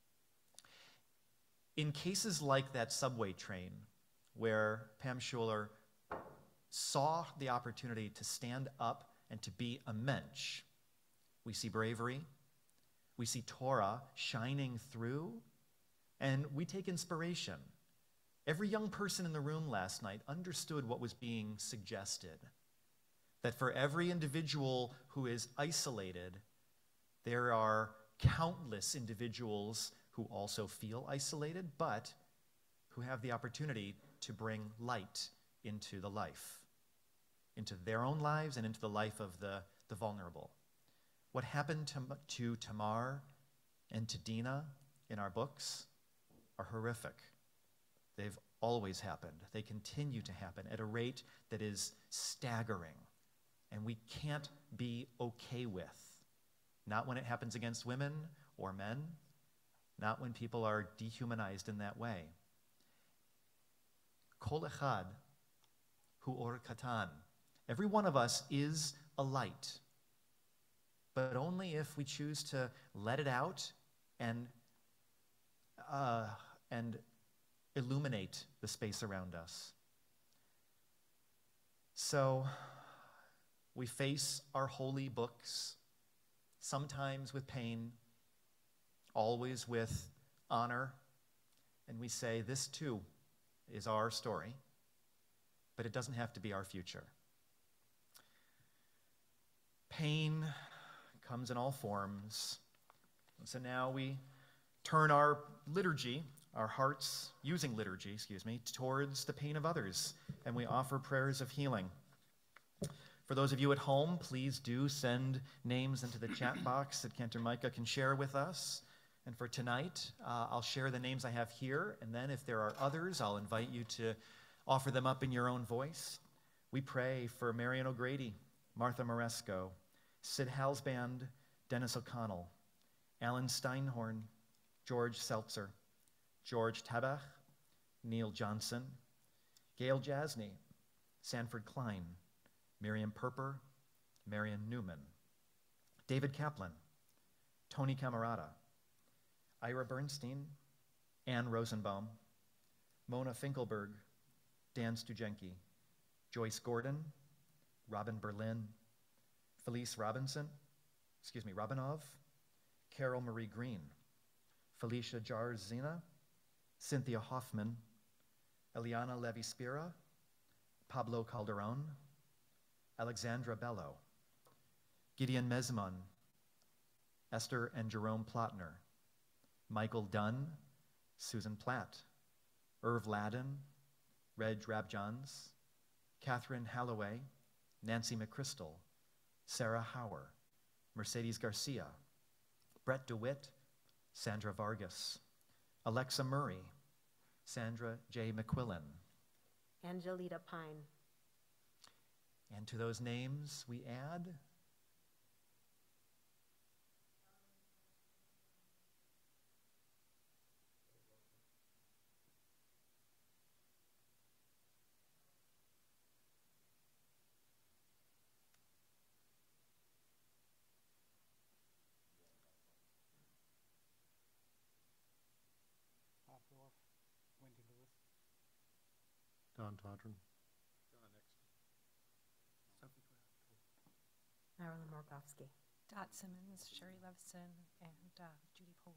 In cases like that subway train, where Pam Schuler saw the opportunity to stand up and to be a mensch, we see bravery, we see Torah shining through, and we take inspiration. Every young person in the room last night understood what was being suggested. That for every individual who is isolated, there are countless individuals who also feel isolated, but who have the opportunity to bring light into the life, into their own lives and into the life of the, the vulnerable. What happened to, to Tamar and to Dina in our books are horrific. They've always happened. They continue to happen at a rate that is staggering. And we can't be okay with. Not when it happens against women or men, not when people are dehumanized in that way. Kol echad hu or katan. Every one of us is a light, but only if we choose to let it out and, uh, and illuminate the space around us. So, we face our holy books, sometimes with pain, always with honor, and we say, this too is our story, but it doesn't have to be our future. Pain comes in all forms, and so now we turn our liturgy, our hearts, using liturgy, excuse me, towards the pain of others, and we offer prayers of healing. For those of you at home, please do send names into the chat box that Cantor Micah can share with us. And for tonight, uh, I'll share the names I have here, and then if there are others, I'll invite you to offer them up in your own voice. We pray for Marion O'Grady, Martha Moresco, Sid Halsband, Dennis O'Connell, Alan Steinhorn, George Seltzer, George Tabach, Neil Johnson, Gail Jasny, Sanford Klein, Miriam Perper, Marion Newman, David Kaplan, Tony Camarata, Ira Bernstein, Ann Rosenbaum, Mona Finkelberg, Dan Stujenki, Joyce Gordon, Robin Berlin, Felice Robinson, excuse me, Robinov, Carol Marie Green, Felicia Jarzina, Cynthia Hoffman, Eliana Levi-Spira, Pablo Calderon, Alexandra Bello, Gideon Mesmon, Esther and Jerome Plotner, Michael Dunn, Susan Platt, Irv Ladden, Reg Rabjans, Catherine Halloway, Nancy McChrystal, Sarah Hauer, Mercedes Garcia, Brett DeWitt, Sandra Vargas, Alexa Murray, Sandra J. McQuillan. Angelita Pine. And to those names we add Popdorf, Wendy Lewis. Don Todron. Marilyn Morgowski. Dot Simmons, Sherry Levison, and uh, Judy Poland.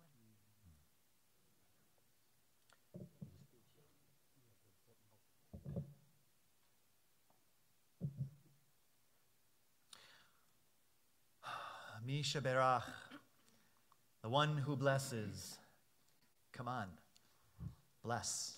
Misha Berach, the one who blesses. Come on, bless.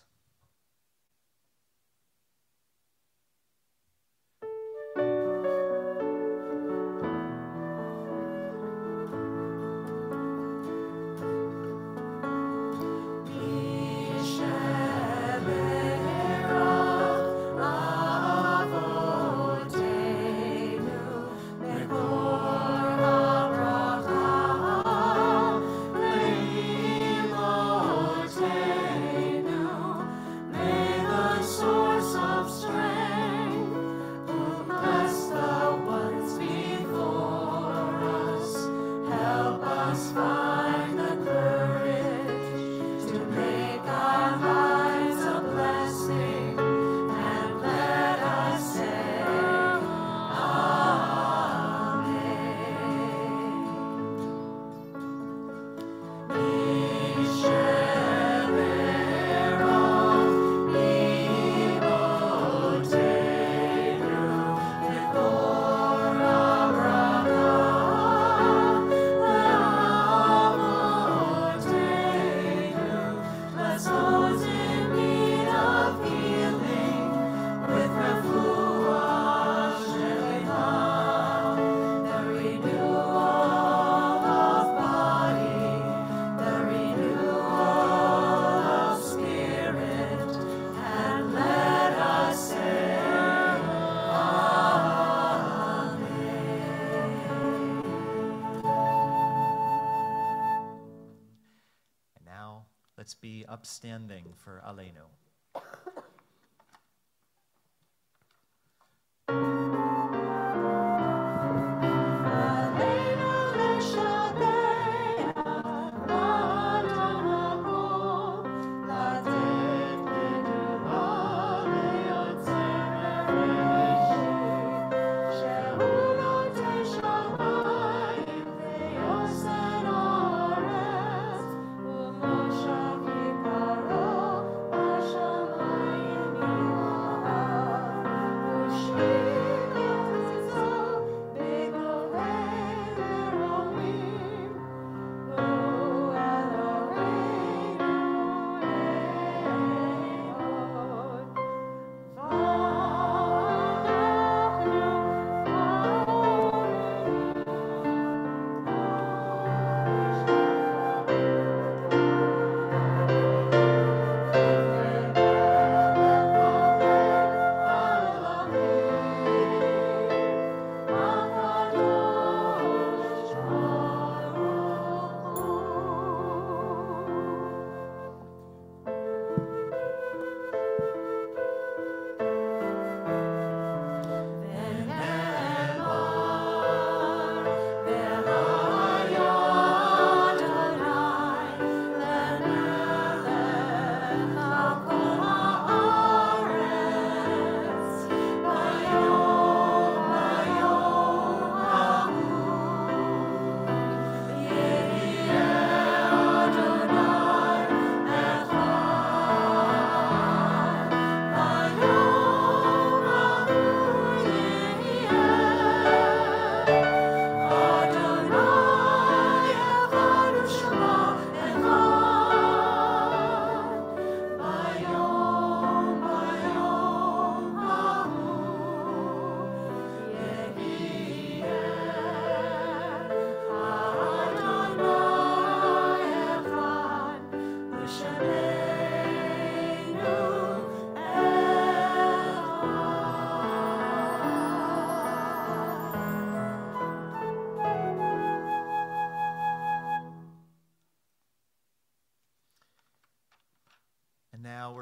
Let's be upstanding for Aleinu. Asha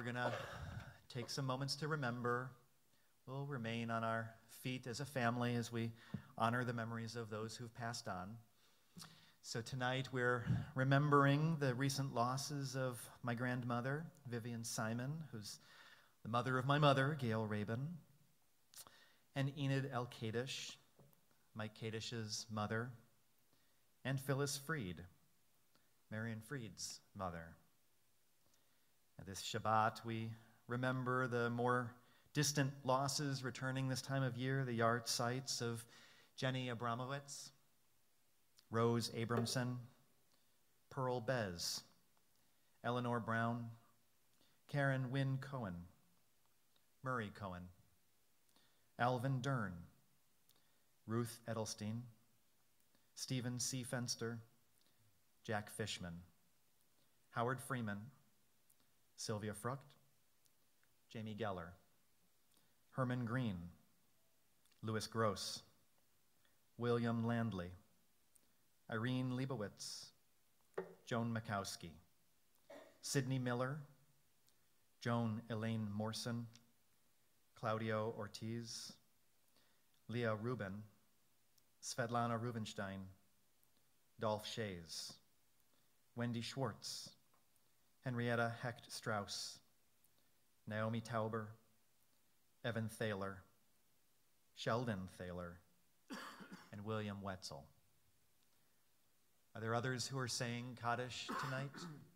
going to take some moments to remember. We'll remain on our feet as a family as we honor the memories of those who've passed on. So tonight we're remembering the recent losses of my grandmother, Vivian Simon, who's the mother of my mother, Gail Rabin, and Enid L. Kadish, Mike Kadish's mother, and Phyllis Freed, Marion Freed's mother. At this Shabbat, we remember the more distant losses returning this time of year, the yard sites of Jenny Abramowitz, Rose Abramson, Pearl Bez, Eleanor Brown, Karen Wynne Cohen, Murray Cohen, Alvin Dern, Ruth Edelstein, Stephen C. Fenster, Jack Fishman, Howard Freeman, Sylvia Frucht, Jamie Geller, Herman Green, Louis Gross, William Landley, Irene Leibowitz, Joan Mikowski, Sidney Miller, Joan Elaine Morrison, Claudio Ortiz, Leah Rubin, Svetlana Rubenstein, Dolph Shays, Wendy Schwartz, Henrietta Hecht Strauss, Naomi Tauber, Evan Thaler, Sheldon Thaler, and William Wetzel. Are there others who are saying Kaddish tonight?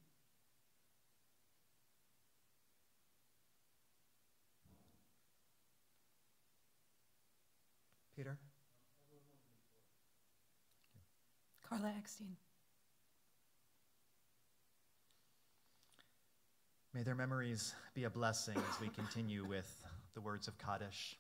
Peter? Carla Eckstein. May their memories be a blessing as we continue with the words of Kaddish.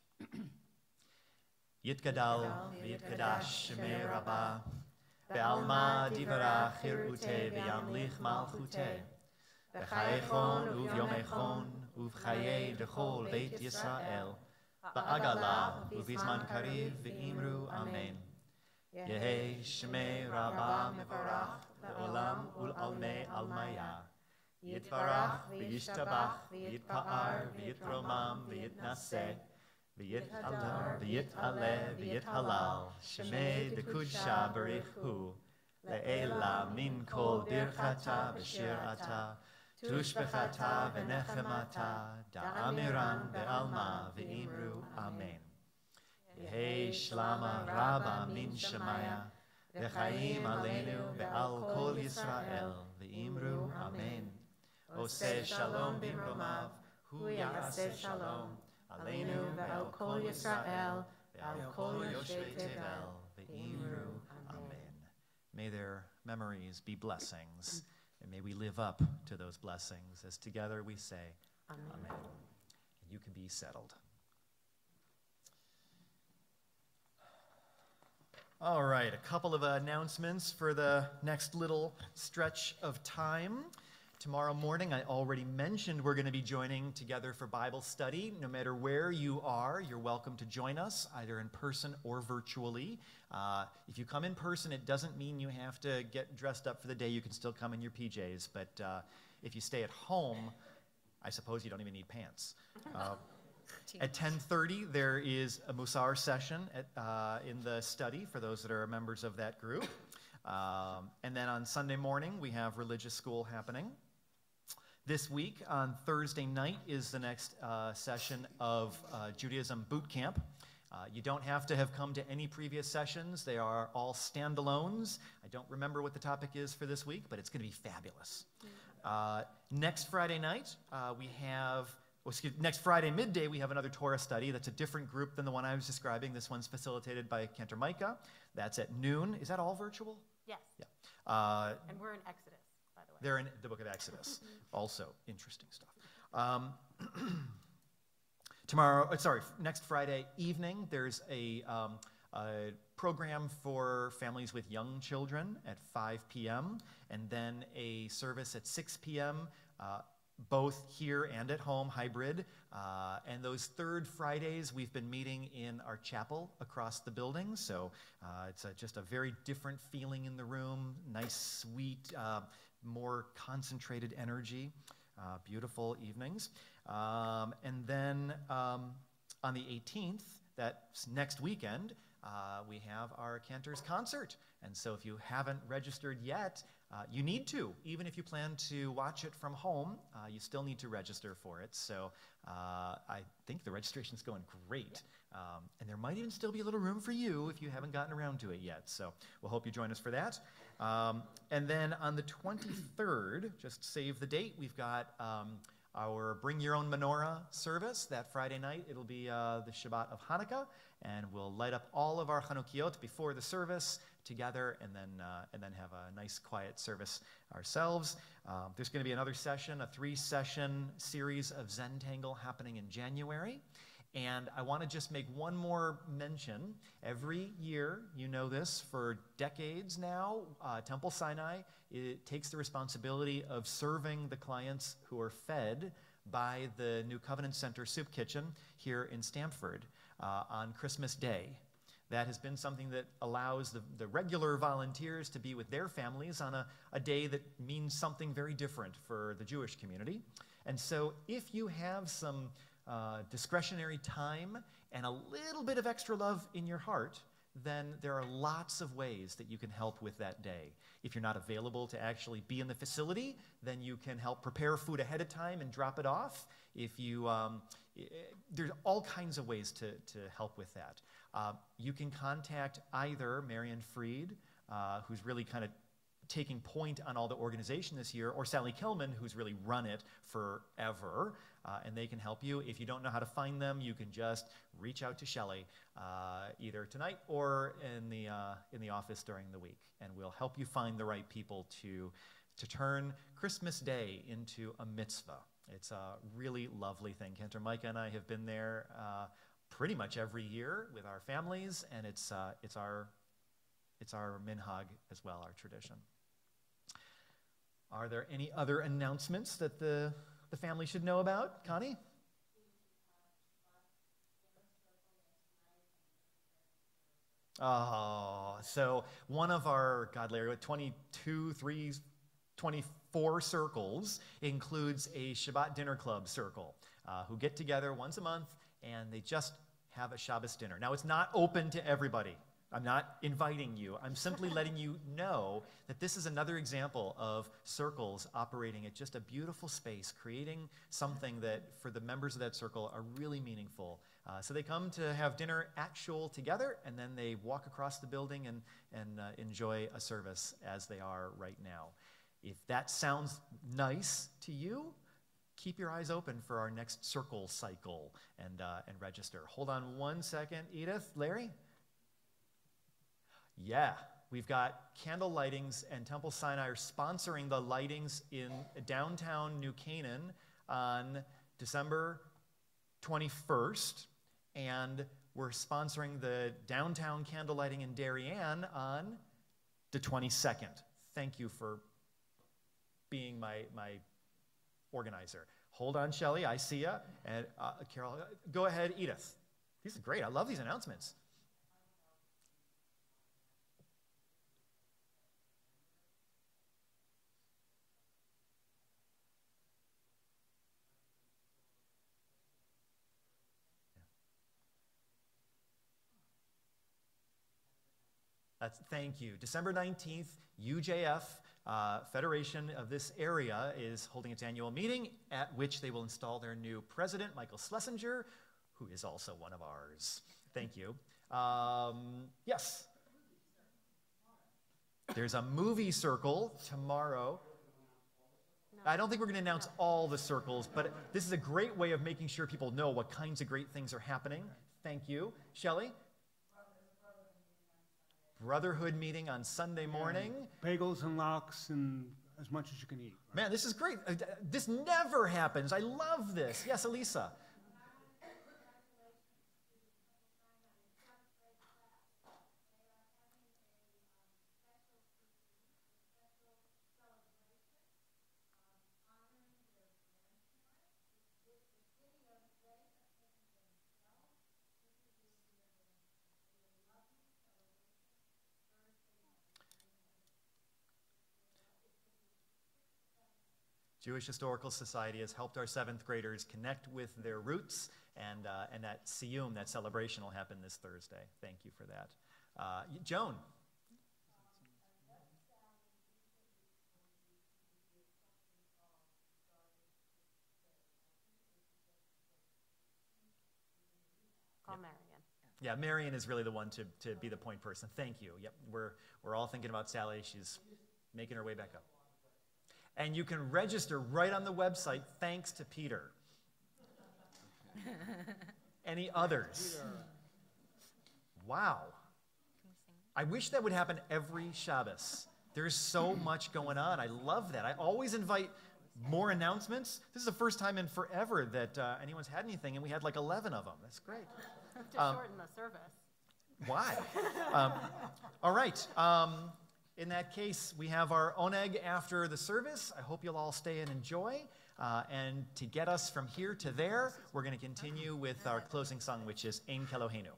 Yitgadal v'yitgadash shemei Rabbah, be'alma divarach hirute v'yamlich malchute, v'chayechon uvyomechon uv'chayei dechol beit Yisrael, ba'agala uv'izman kariv v'imru amen. Yehei shemei Rabbah mevorach ve'olam ul'almei almaya. Yitvarach v'yishtabach v'yitpa'ar v'yitromam v'yitnaseh v'yit'alar v'yit'aleh v'yit'halal shemei dekudsha barich hu le'ela min kol birchata v'shirata tushbechata v'nechemata da'amiran be'alma v'imru amen. Yehei shlama rabba min shemaya v'chaim aleinu ve'al kol Yisrael v'imru amen. Oseh shalom bimromav, hu ya'aseh shalom, aleinu ve'al kol Yisrael, ve'al kol yoshvei tevel, ve'imru amen. May their memories be blessings, and may we live up to those blessings as together we say, Amen. Amen. And you can be settled. All right, a couple of announcements for the next little stretch of time. Tomorrow morning, I already mentioned we're going to be joining together for Bible study. No matter where you are, you're welcome to join us, either in person or virtually. Uh, if you come in person, it doesn't mean you have to get dressed up for the day. You can still come in your P Js. But uh, if you stay at home, I suppose you don't even need pants. Uh, At ten thirty, there is a Musar session at, uh, in the study for those that are members of that group. Um, and then on Sunday morning, we have religious school happening. This week, on Thursday night, is the next uh, session of uh, Judaism Boot Camp. Uh, you don't have to have come to any previous sessions. They are all standalones. I don't remember what the topic is for this week, but it's going to be fabulous. Uh, next Friday night, uh, we have... Well, excuse, next Friday midday, we have another Torah study. That's a different group than the one I was describing. This one's facilitated by Cantor Micah. That's at noon. Is that all virtual? Yes. Yeah. Uh, And we're in Exodus, by the way. they're in the book of Exodus. Also, interesting stuff. Um, tomorrow, uh, sorry, next Friday evening, there's a, um, a program for families with young children at five p m and then a service at six p m Uh, both here and at home, hybrid. Uh, and those third Fridays, we've been meeting in our chapel across the building. So uh, it's a, just a very different feeling in the room, nice, sweet, uh, more concentrated energy. uh, beautiful evenings. Um, and then um, on the eighteenth, that's next weekend, uh, we have our Cantor's concert. And so if you haven't registered yet, uh, you need to. Even if you plan to watch it from home, uh, you still need to register for it. So uh, I think the registration's going great. Um, and there might even still be a little room for you if you haven't gotten around to it yet. So we'll hope you join us for that. Um, and then on the twenty-third, just save the date, we've got um, our Bring Your Own Menorah service. That Friday night, it'll be uh, the Shabbat of Hanukkah, and we'll light up all of our Chanukiot before the service together, and then uh, and then have a nice quiet service ourselves. Um, there's going to be another session, a three-session series of Zentangle happening in January. And I want to just make one more mention. Every year, you know this, for decades now, uh, Temple Sinai it takes the responsibility of serving the clients who are fed by the New Covenant Center Soup Kitchen here in Stamford uh, on Christmas Day. That has been something that allows the, the regular volunteers to be with their families on a, a day that means something very different for the Jewish community. And so if you have some uh, discretionary time and a little bit of extra love in your heart, then there are lots of ways that you can help with that day. If you're not available to actually be in the facility, then you can help prepare food ahead of time and drop it off. If you, um, there's all kinds of ways to, to help with that. Uh, you can contact either Marion Freed, uh, who's really kind of taking point on all the organization this year, or Sally Kilman, who's really run it forever, uh, and they can help you. If you don't know how to find them, you can just reach out to Shelley, uh, either tonight or in the, uh, in the office during the week, and we'll help you find the right people to, to turn Christmas Day into a mitzvah. It's a really lovely thing. Cantor Micah and I have been there uh, pretty much every year with our families, and it's, uh, it's, our, it's our minhag as well, our tradition. Are there any other announcements that the, the family should know about? Connie? Oh, so one of our, God, Larry, twenty-two, three, twenty-four circles includes a Shabbat dinner club circle uh, who get together once a month and they just have a Shabbos dinner. Now, it's not open to everybody. I'm not inviting you. I'm simply letting you know that this is another example of circles operating at just a beautiful space, creating something that for the members of that circle are really meaningful. Uh, so they come to have dinner at Shul together, and then they walk across the building and, and uh, enjoy a service as they are right now. If that sounds nice to you, keep your eyes open for our next circle cycle and, uh, and register. Hold on one second, Edith. Larry? Yeah, we've got candle lightings, and Temple Sinai are sponsoring the lightings in downtown New Canaan on December twenty-first, and we're sponsoring the downtown candle lighting in Darien on the twenty-second. Thank you for being my, my organizer. Hold on, Shelley, I see ya. And uh, Carol, go ahead, Edith. These are great. I love these announcements. That's, thank you. December nineteenth, U J F, uh, Federation of this area, is holding its annual meeting at which they will install their new president, Michael Schlesinger, who is also one of ours. Thank you. Um, yes? There's a movie circle tomorrow. I don't think we're going to announce all the circles, but this is a great way of making sure people know what kinds of great things are happening. Thank you. Shelley? Brotherhood meeting on Sunday morning. Bagels and lox and as much as you can eat. Right? Man, this is great. Uh, This never happens. I love this. Yes, Elisa. Jewish Historical Society has helped our seventh graders connect with their roots, and, uh, and that Siyum, that celebration, will happen this Thursday. Thank you for that. Uh, Joan. Call Marion. Yeah, Marion is really the one to, to be the point person. Thank you. Yep, we're, we're all thinking about Sally. She's making her way back up. And you can register right on the website, thanks to Peter. Any others? Wow. I wish that would happen every Shabbos. There's so much going on. I love that. I always invite more announcements. This is the first time in forever that uh, anyone's had anything, and we had like eleven of them. That's great. To Um, shorten the service. Why? um, all right. Um, in that case, we have our oneg after the service. I hope you'll all stay and enjoy. Uh, and to get us from here to there, we're going to continue with our closing song, which is Ein Keloheinu.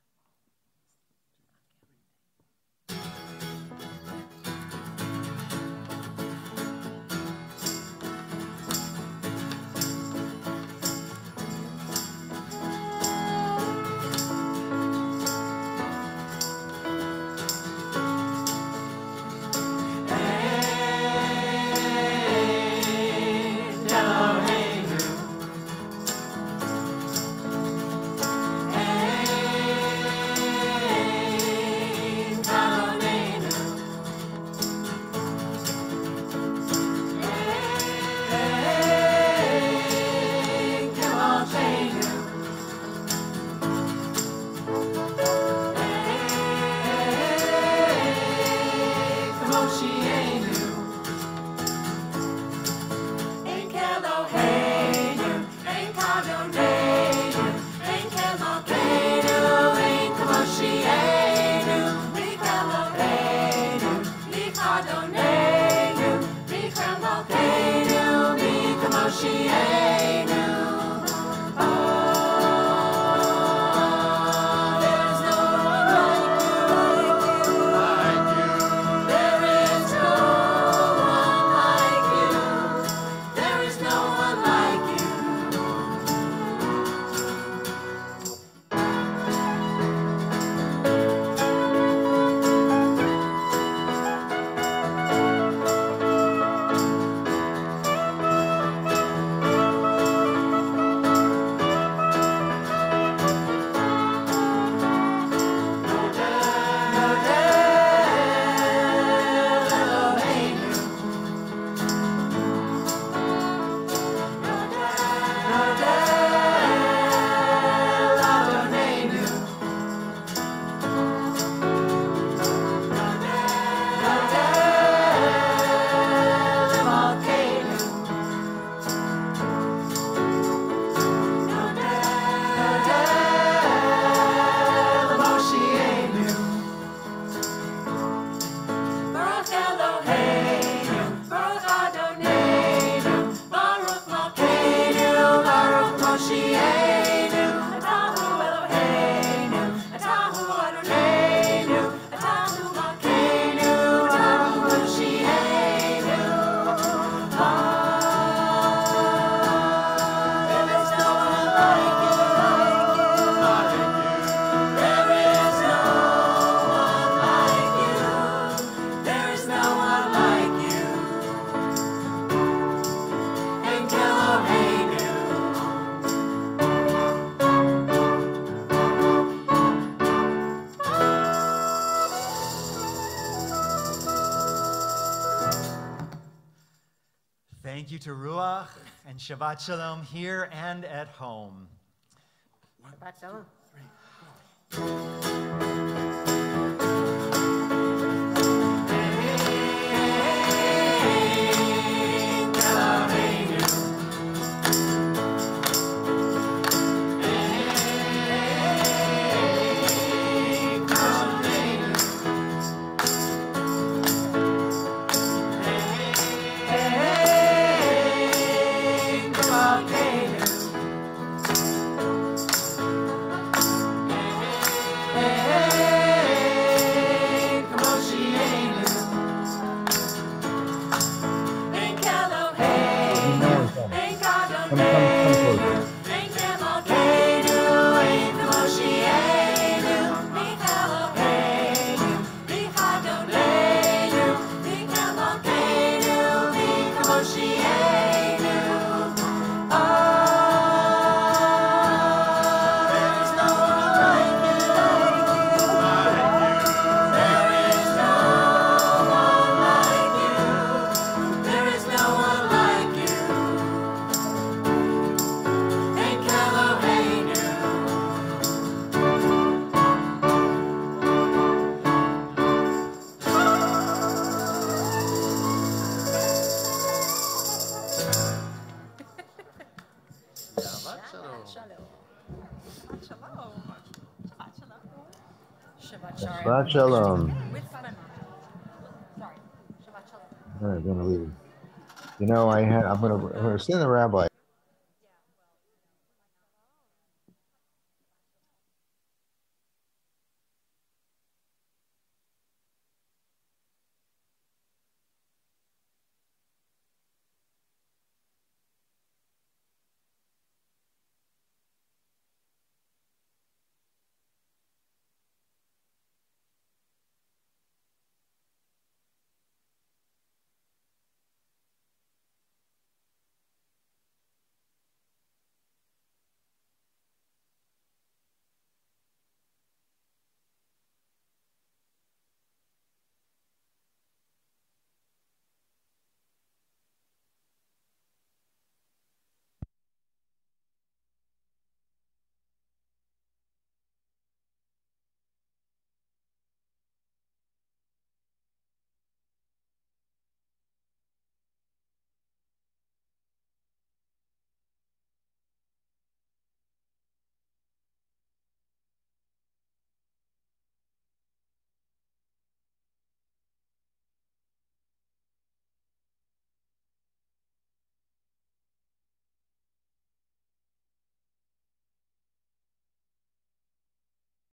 Thank you to Ruach and Shabbat Shalom here and at home. Shabbat Shalom. Hey, Shabbat shalom. Shabbat shalom. With my mom. Sorry. Shabbat shalom. All right, I'm gonna leave. You know, I had. I'm gonna. I'm gonna send the rabbi